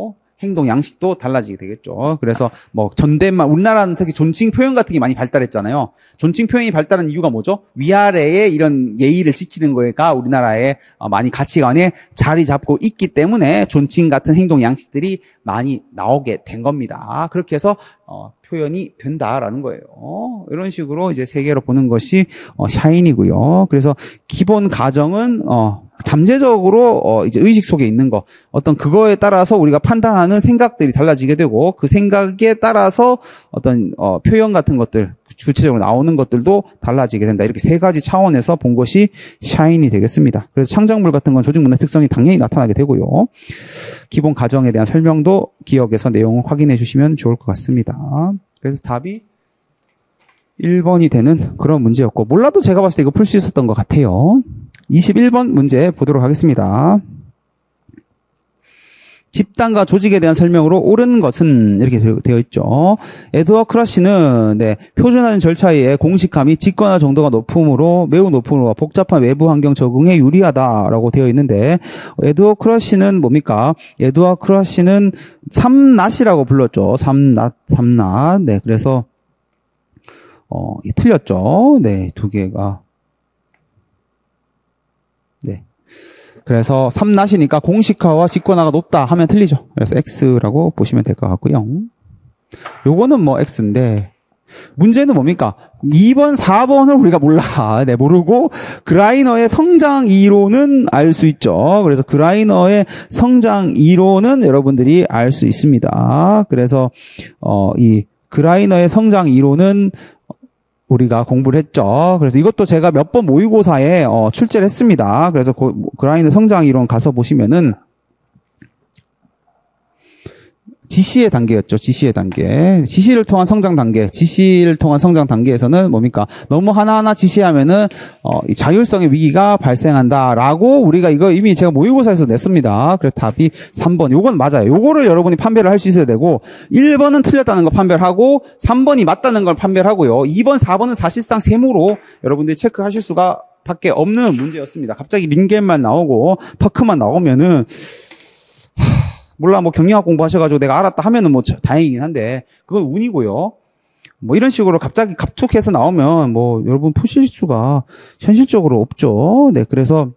행동 양식도 달라지게 되겠죠. 그래서 뭐 존댓말, 우리나라는 특히 존칭 표현 같은 게 많이 발달했잖아요. 존칭 표현이 발달한 이유가 뭐죠? 위아래의 이런 예의를 지키는 거가 우리나라의 많이 가치관에 자리 잡고 있기 때문에 존칭 같은 행동 양식들이 많이 나오게 된 겁니다. 그렇게 해서 어, 표현이 된다라는 거예요. 이런 식으로 이제 세계로 보는 것이 어, 샤인이고요. 그래서 기본 가정은 어, 잠재적으로 어, 이제 의식 속에 있는 거, 어떤 그거에 따라서 우리가 판단하는 생각들이 달라지게 되고 그 생각에 따라서 어떤 어, 표현 같은 것들 구체적으로 나오는 것들도 달라지게 된다. 이렇게 세 가지 차원에서 본 것이 샤인이 되겠습니다. 그래서 창작물 같은 건 조직 문화의 특성이 당연히 나타나게 되고요. 기본 가정에 대한 설명도 기억에서 내용을 확인해 주시면 좋을 것 같습니다. 그래서 답이 일 번이 되는 그런 문제였고, 몰라도 제가 봤을 때 이거 풀 수 있었던 것 같아요. 이십일 번 문제 보도록 하겠습니다. 집단과 조직에 대한 설명으로 옳은 것은 이렇게 되어 있죠. 에드워드 크러쉬는 네, 표준화된 절차에 의해 공식함이 직관화 정도가 높으므로 매우 높으므로 복잡한 외부 환경 적응에 유리하다라고 되어 있는데, 에드워드 크러쉬는 뭡니까? 에드워드 크러쉬는 삼낫이라고 불렀죠. 삼낫, 삼낫. 네, 그래서 어, 틀렸죠. 네, 두 개가. 네. 그래서 삼낫이니까 공식화와 직권화가 높다 하면 틀리죠. 그래서 X라고 보시면 될 것 같고요. 요거는 뭐 X인데, 문제는 뭡니까? 이 번, 사 번을 우리가 몰라. 네, 모르고, 그라이너의 성장 이론은 알 수 있죠. 그래서 그라이너의 성장 이론은 여러분들이 알 수 있습니다. 그래서, 어, 이 그라이너의 성장 이론은 우리가 공부를 했죠. 그래서 이것도 제가 몇 번 모의고사에 어, 출제를 했습니다. 그래서 고, 그라이너 성장 이론 가서 보시면은 지시의 단계였죠. 지시의 단계. 지시를 통한 성장 단계. 지시를 통한 성장 단계에서는 뭡니까? 너무 하나하나 지시하면은 어, 이 자율성의 위기가 발생한다라고 우리가 이거 이미 제가 모의고사에서 냈습니다. 그래서 답이 삼 번. 요건 맞아요. 요거를 여러분이 판별을 할 수 있어야 되고, 일 번은 틀렸다는 걸 판별하고 삼 번이 맞다는 걸 판별하고요. 이 번, 사 번은 사실상 세모로 여러분들이 체크하실 수가 밖에 없는 문제였습니다. 갑자기 링겔만 나오고 터크만 나오면은 몰라, 뭐 경영학 공부하셔가지고 내가 알았다 하면은 뭐 다행이긴 한데, 그건 운이고요. 뭐 이런 식으로 갑자기 갑툭해서 나오면 뭐 여러분 푸실 수가 현실적으로 없죠. 네, 그래서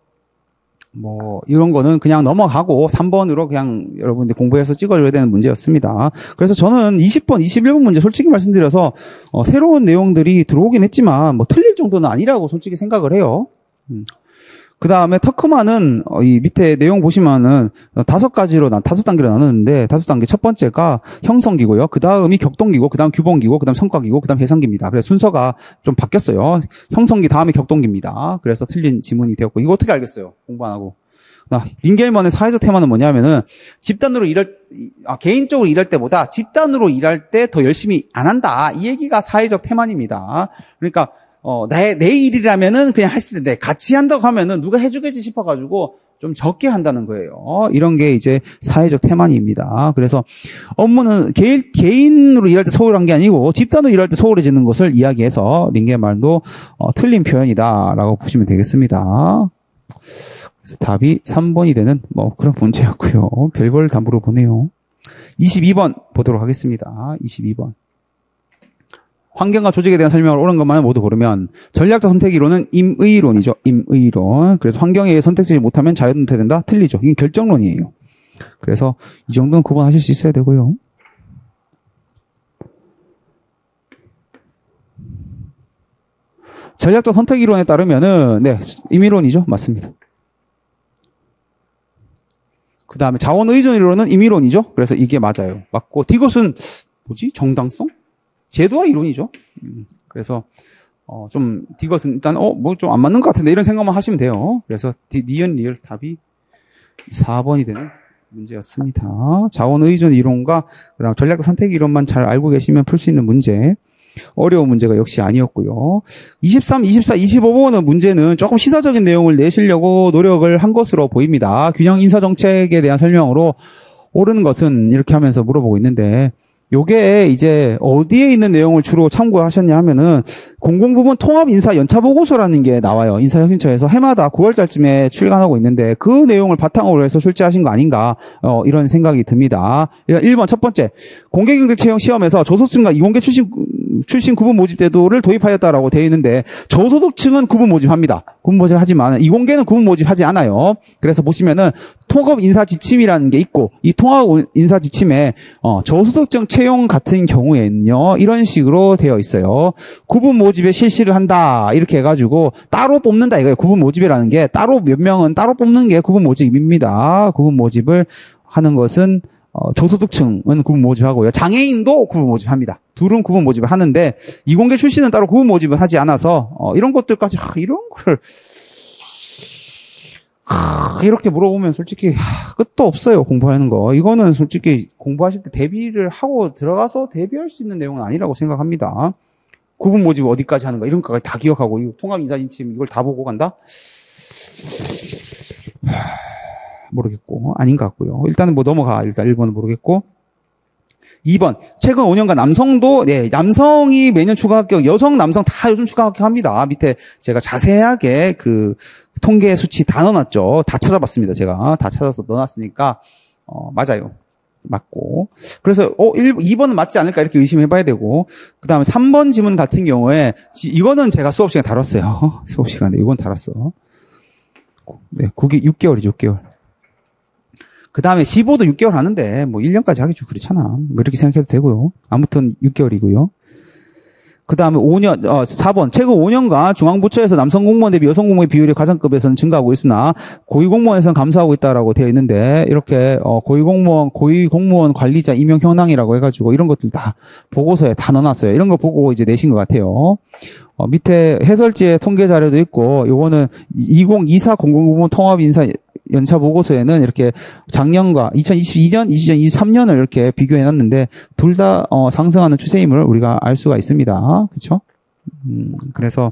뭐 이런 거는 그냥 넘어가고 삼 번으로 그냥 여러분들 공부해서 찍어줘야 되는 문제였습니다. 그래서 저는 이십 번, 이십일 번 문제 솔직히 말씀드려서 어, 새로운 내용들이 들어오긴 했지만 뭐 틀릴 정도는 아니라고 솔직히 생각을 해요. 음. 그 다음에 터크만은 어, 이 밑에 내용 보시면은 다섯 가지로 난 다섯 단계로 나누는데, 다섯 단계 첫 번째가 형성기고요. 그 다음이 격동기고, 그 다음 규범기고, 그 다음 성과기고, 그 다음 해상기입니다. 그래서 순서가 좀 바뀌었어요. 형성기 다음에 격동기입니다. 그래서 틀린 지문이 되었고, 이거 어떻게 알겠어요? 공부 안 하고. 링겔먼의 사회적 테마는 뭐냐면은 집단으로 일할 아, 개인적으로 일할 때보다 집단으로 일할 때 더 열심히 안 한다. 이 얘기가 사회적 테마입니다. 그러니까 어, 내, 내 일이라면은 그냥 할 수 있는데, 같이 한다고 하면은 누가 해주겠지 싶어가지고 좀 적게 한다는 거예요. 이런 게 이제 사회적 태만입니다. 그래서 업무는 개인, 개인으로 일할 때 소홀한 게 아니고 집단으로 일할 때 소홀해지는 것을 이야기해서 링겔 말도 어, 틀린 표현이다라고 보시면 되겠습니다. 그래서 답이 삼 번이 되는 뭐 그런 문제였고요. 별걸 다 물어보네요. 이십이 번 보도록 하겠습니다. 이십이 번. 환경과 조직에 대한 설명을 옳은 것만을 모두 고르면 전략적 선택이론은 임의론이죠. 임의론. 그래서 환경에 의해 선택지지 못하면 자유도 은퇴된다? 틀리죠. 이게 결정론이에요. 그래서 이 정도는 구분하실 수 있어야 되고요. 전략적 선택이론에 따르면은 네, 임의론이죠. 맞습니다. 그 다음에 자원의존이론은 임의론이죠. 그래서 이게 맞아요. 맞고 디귿은 뭐지? 정당성? 제도와 이론이죠. 그래서 어, 좀 디귿은 일단 어, 뭐 좀 안 맞는 것 같은데 이런 생각만 하시면 돼요. 그래서 디, 니은 리을 답이 사 번이 되는 문제였습니다. 자원의존 이론과 그다음 전략적 선택 이론만 잘 알고 계시면 풀 수 있는 문제. 어려운 문제가 역시 아니었고요. 이십삼, 이십사, 이십오 번의 문제는 조금 시사적인 내용을 내시려고 노력을 한 것으로 보입니다. 균형 인사 정책에 대한 설명으로 옳은 것은 이렇게 하면서 물어보고 있는데, 요게 이제 어디에 있는 내용을 주로 참고하셨냐 하면은 공공부문 통합인사 연차보고서라는 게 나와요. 인사혁신처에서 해마다 구월달쯤에 출간하고 있는데 그 내용을 바탕으로 해서 출제하신 거 아닌가 어, 이런 생각이 듭니다. 일 번 첫 번째 공개경쟁채용 시험에서 저소득층과 이공계 출신 출신 구분 모집 제도를 도입하였다라고 되어 있는데 저소득층은 구분 모집합니다. 구분 모집하지만 이공계는 구분 모집하지 않아요. 그래서 보시면은 통합 인사 지침이라는 게 있고 이 통합 인사 지침에 어, 저소득층 채용 같은 경우에는요 이런 식으로 되어 있어요. 구분 모집에 실시를 한다 이렇게 해가지고 따로 뽑는다 이거예요. 구분 모집이라는 게 따로 몇 명은 따로 뽑는 게 구분 모집입니다. 구분 모집을 하는 것은 어, 저소득층은 구분 모집하고요. 장애인도 구분 모집합니다. 둘은 구분 모집을 하는데 이공계 출신은 따로 구분 모집을 하지 않아서 어, 이런 것들까지 하, 이런 걸 하, 이렇게 물어보면 솔직히 하, 끝도 없어요. 공부하는 거. 이거는 솔직히 공부하실 때 대비를 하고 들어가서 대비할 수 있는 내용은 아니라고 생각합니다. 구분 모집 어디까지 하는가 이런 것까지 다 기억하고 이거 통합 인사진침 이걸 다 보고 간다? 모르겠고 아닌 것 같고요. 일단은 뭐 넘어가. 일단 일 번은 모르겠고 이 번 최근 오 년간 남성도 네 남성이 매년 추가 합격 여성 남성 다 요즘 추가 합격합니다. 밑에 제가 자세하게 그 통계 수치 다 넣어놨죠. 다 찾아봤습니다. 제가 다 찾아서 넣어놨으니까 어, 맞아요. 맞고 그래서 어 이 번은 맞지 않을까 이렇게 의심해봐야 되고 그 다음에 삼 번 지문 같은 경우에 지, 이거는 제가 수업 시간에 다뤘어요. 수업 시간에 이건 다뤘어. 네, 구 개, 육 개월이죠. 육 개월. 그 다음에 십오도 육 개월 하는데, 뭐, 일 년까지 하기 좀 그렇잖아. 뭐, 이렇게 생각해도 되고요. 아무튼 육 개월이고요. 그 다음에 오 년, 어, 사 번. 최근 오 년간 중앙부처에서 남성 공무원 대비 여성 공무원의 비율이 가장급에서는 증가하고 있으나, 고위공무원에서는 감소하고 있다라고 되어 있는데, 이렇게, 어, 고위공무원, 고위공무원 관리자 임용 현황이라고 해가지고, 이런 것들 다 보고서에 다 넣어놨어요. 이런 거 보고 이제 내신 것 같아요. 어, 밑에 해설지에 통계 자료도 있고, 요거는 이천이십사 공공부문 통합인사 연차 보고서에는 이렇게 작년과 이천이십이 년, 이천이십삼 년을 이렇게 비교해놨는데 둘 다 어, 상승하는 추세임을 우리가 알 수가 있습니다. 그렇죠? 음, 그래서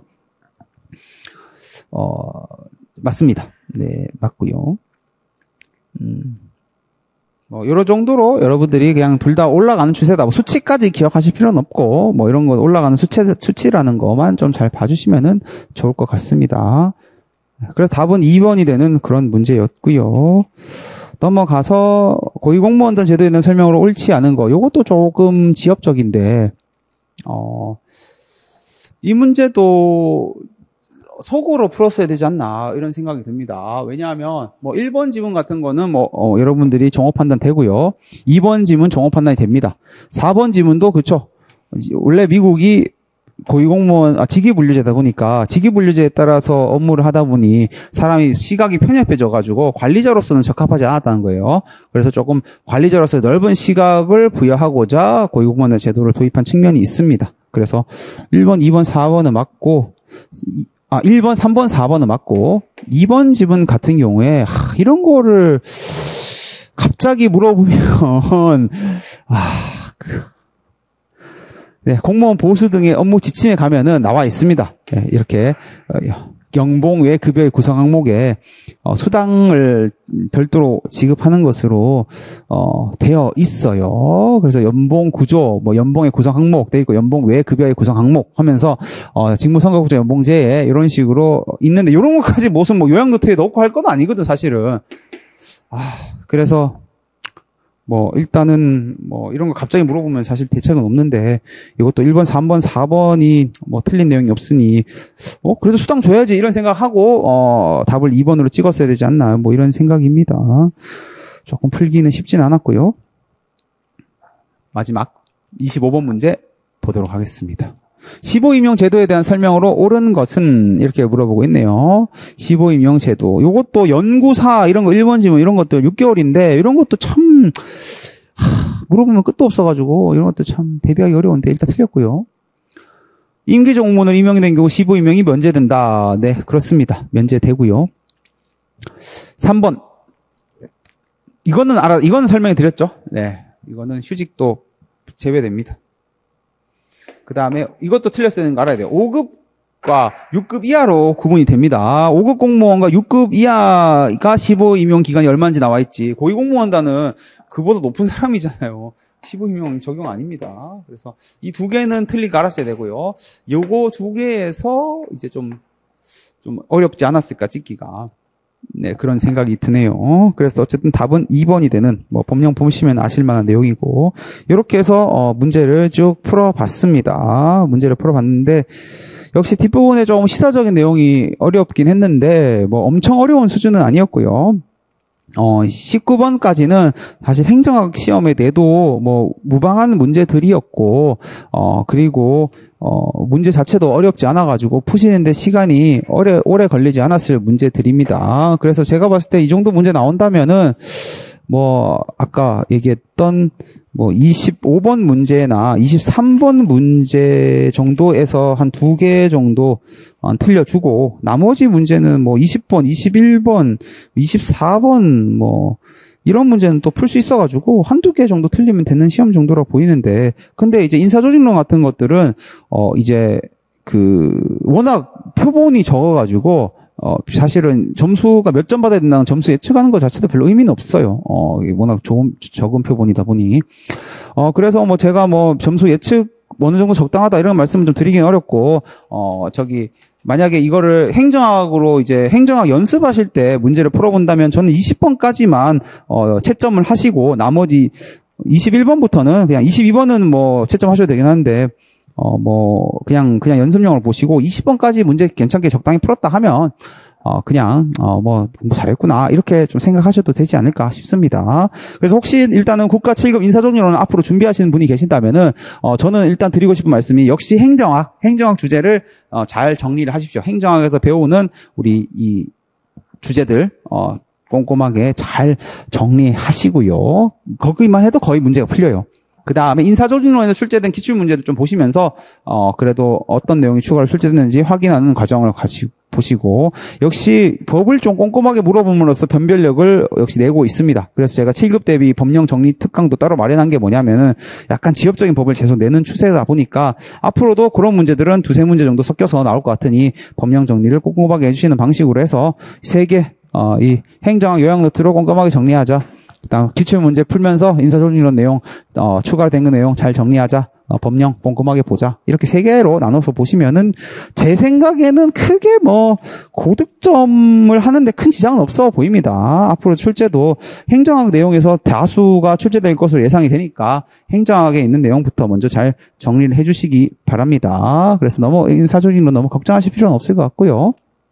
어, 맞습니다. 네, 맞고요. 음, 뭐 여러 정도로 여러분들이 그냥 둘 다 올라가는 추세다. 뭐 수치까지 기억하실 필요는 없고 뭐 이런 거 올라가는 수치 수치라는 것만 좀 잘 봐주시면은 좋을 것 같습니다. 그래서 답은 이 번이 되는 그런 문제였고요. 넘어가서 고위공무원단 제도에 대한 설명으로 옳지 않은 거. 이것도 조금 지엽적인데 어, 이 문제도 속으로 풀었어야 되지 않나 이런 생각이 듭니다. 왜냐하면 뭐 일 번 지문 같은 거는 뭐 어, 여러분들이 종합 판단 되고요. 이 번 지문 종합 판단이 됩니다. 사 번 지문도 그렇죠. 원래 미국이 고위공무원, 아, 직위분류제다 보니까 직위분류제에 따라서 업무를 하다 보니 사람이 시각이 편협해져가지고 관리자로서는 적합하지 않았다는 거예요. 그래서 조금 관리자로서 넓은 시각을 부여하고자 고위공무원 제도를 도입한 측면이 있습니다. 그래서 일 번, 이 번, 사 번은 맞고, 아, 일 번, 삼 번, 사 번은 맞고, 이 번 지문 같은 경우에, 하, 이런 거를 갑자기 물어보면, 아, 그, 네, 공무원 보수 등의 업무 지침에 가면은 나와 있습니다. 네, 이렇게 연봉 외 급여의 구성 항목에 어, 수당을 별도로 지급하는 것으로 어, 되어 있어요. 그래서 연봉 구조, 뭐 연봉의 구성 항목 돼 있고 연봉 외 급여의 구성 항목 하면서 어, 직무선거구조 연봉제에 이런 식으로 있는데 이런 것까지 무슨 뭐 요양노트에 넣고 할 건 아니거든 사실은. 아, 그래서. 뭐 일단은 뭐 이런 거 갑자기 물어보면 사실 대책은 없는데 이것도 일 번, 삼 번, 사 번이 뭐 틀린 내용이 없으니 어 그래도 수당 줘야지 이런 생각하고 어 답을 이 번으로 찍었어야 되지 않나 뭐 이런 생각입니다. 조금 풀기는 쉽진 않았고요. 마지막 이십오 번 문제 보도록 하겠습니다. 십오 임용 제도에 대한 설명으로 옳은 것은 이렇게 물어보고 있네요. 십오 임용 제도. 요것도 연구사 이런 거 일 번 지문 이런 것도 육 개월인데 이런 것도 참 하, 물어보면 끝도 없어가지고 이런 것도 참 대비하기 어려운데 일단 틀렸고요. 임기적 공무원으로 임용이 된 경우 십오 임용이 면제된다. 네, 그렇습니다. 면제되고요. 삼 번. 이거는 알아, 이거는 설명해 드렸죠. 네, 이거는 휴직도 제외됩니다. 그 다음에 이것도 틀렸다는 거 알아야 돼요. 오 급과 육 급 이하로 구분이 됩니다. 오 급 공무원과 육 급 이하가 십오 임용 기간이 얼마인지 나와 있지. 고위공무원단은 그보다 높은 사람이잖아요. 십오 인용 적용 아닙니다. 그래서 이 두 개는 틀리게 알았어야 되고요. 요거 두 개에서 이제 좀, 좀 어렵지 않았을까, 찍기가. 네, 그런 생각이 드네요. 그래서 어쨌든 답은 이 번이 되는, 뭐, 법령 보시면 아실 만한 내용이고, 이렇게 해서, 어, 문제를 쭉 풀어봤습니다. 문제를 풀어봤는데, 역시 뒷부분에 조금 시사적인 내용이 어렵긴 했는데, 뭐, 엄청 어려운 수준은 아니었고요. 어, 십구 번까지는 사실 행정학 시험에 내도 뭐 무방한 문제들이었고, 어, 그리고, 어, 문제 자체도 어렵지 않아가지고 푸시는데 시간이 오래, 오래 걸리지 않았을 문제들입니다. 그래서 제가 봤을 때 이 정도 문제 나온다면은, 뭐, 아까 얘기했던 뭐 이십오 번 문제나 이십삼 번 문제 정도에서 한 두 개 정도 틀려주고 나머지 문제는 뭐 이십 번, 이십일 번, 이십사 번 뭐 이런 문제는 또 풀 수 있어가지고 한두 개 정도 틀리면 되는 시험 정도라 보이는데 근데 이제 인사조직론 같은 것들은 어 이제 그 워낙 표본이 적어가지고 어, 사실은 점수가 몇 점 받아야 된다는 점수 예측하는 것 자체도 별로 의미는 없어요. 어, 워낙 조금 적은 표본이다 보니. 어, 그래서 뭐 제가 뭐 점수 예측 어느 정도 적당하다 이런 말씀을 좀 드리긴 어렵고, 어, 저기, 만약에 이거를 행정학으로 이제 행정학 연습하실 때 문제를 풀어본다면 저는 이십 번까지만, 어, 채점을 하시고 나머지 이십일 번부터는 그냥 이십이 번은 뭐 채점하셔도 되긴 하는데, 어, 뭐, 그냥, 그냥 연습용으로 보시고, 이십 번까지 문제 괜찮게 적당히 풀었다 하면, 어, 그냥, 어, 뭐, 공부 잘했구나. 이렇게 좀 생각하셔도 되지 않을까 싶습니다. 그래서 혹시 일단은 국가 칠 급 인사조직론을 앞으로 준비하시는 분이 계신다면은, 어, 저는 일단 드리고 싶은 말씀이 역시 행정학, 행정학 주제를, 어, 잘 정리를 하십시오. 행정학에서 배우는 우리 이 주제들, 어, 꼼꼼하게 잘 정리하시고요. 거기만 해도 거의 문제가 풀려요. 그 다음에 인사조직론에서 출제된 기출문제들 좀 보시면서, 어, 그래도 어떤 내용이 추가로 출제됐는지 확인하는 과정을 같이 보시고, 역시 법을 좀 꼼꼼하게 물어봄으로써 변별력을 역시 내고 있습니다. 그래서 제가 칠 급 대비 법령 정리 특강도 따로 마련한 게 뭐냐면은, 약간 지엽적인 법을 계속 내는 추세다 보니까, 앞으로도 그런 문제들은 두세 문제 정도 섞여서 나올 것 같으니, 법령 정리를 꼼꼼하게 해주시는 방식으로 해서, 세 개, 어, 이 행정학 요약 노트로 꼼꼼하게 정리하자. 그다음 기출 문제 풀면서 인사조직론 내용 어, 추가된 내용 잘 정리하자. 어, 법령 꼼꼼하게 보자. 이렇게 세 개로 나눠서 보시면은 제 생각에는 크게 뭐 고득점을 하는데 큰 지장은 없어 보입니다. 앞으로 출제도 행정학 내용에서 다수가 출제될 것으로 예상이 되니까 행정학에 있는 내용부터 먼저 잘 정리를 해주시기 바랍니다. 그래서 너무 인사조직론 너무 걱정하실 필요는 없을 것 같고요.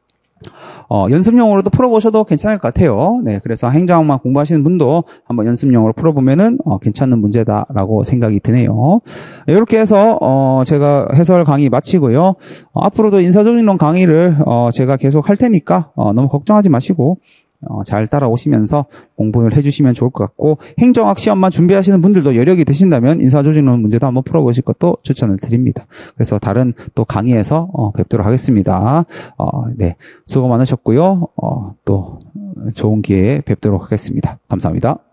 어, 연습용으로도 풀어보셔도 괜찮을 것 같아요. 네, 그래서 행정학만 공부하시는 분도 한번 연습용으로 풀어보면은, 어, 괜찮은 문제다라고 생각이 드네요. 이렇게 해서, 어, 제가 해설 강의 마치고요. 어, 앞으로도 인사조직론 강의를, 어, 제가 계속 할 테니까, 어, 너무 걱정하지 마시고, 어, 잘 따라오시면서 공부를 해주시면 좋을 것 같고 행정학 시험만 준비하시는 분들도 여력이 되신다면 인사조직론 문제도 한번 풀어보실 것도 추천을 드립니다. 그래서 다른 또 강의에서 어, 뵙도록 하겠습니다. 어, 네, 수고 많으셨고요. 어, 또 좋은 기회에 뵙도록 하겠습니다. 감사합니다.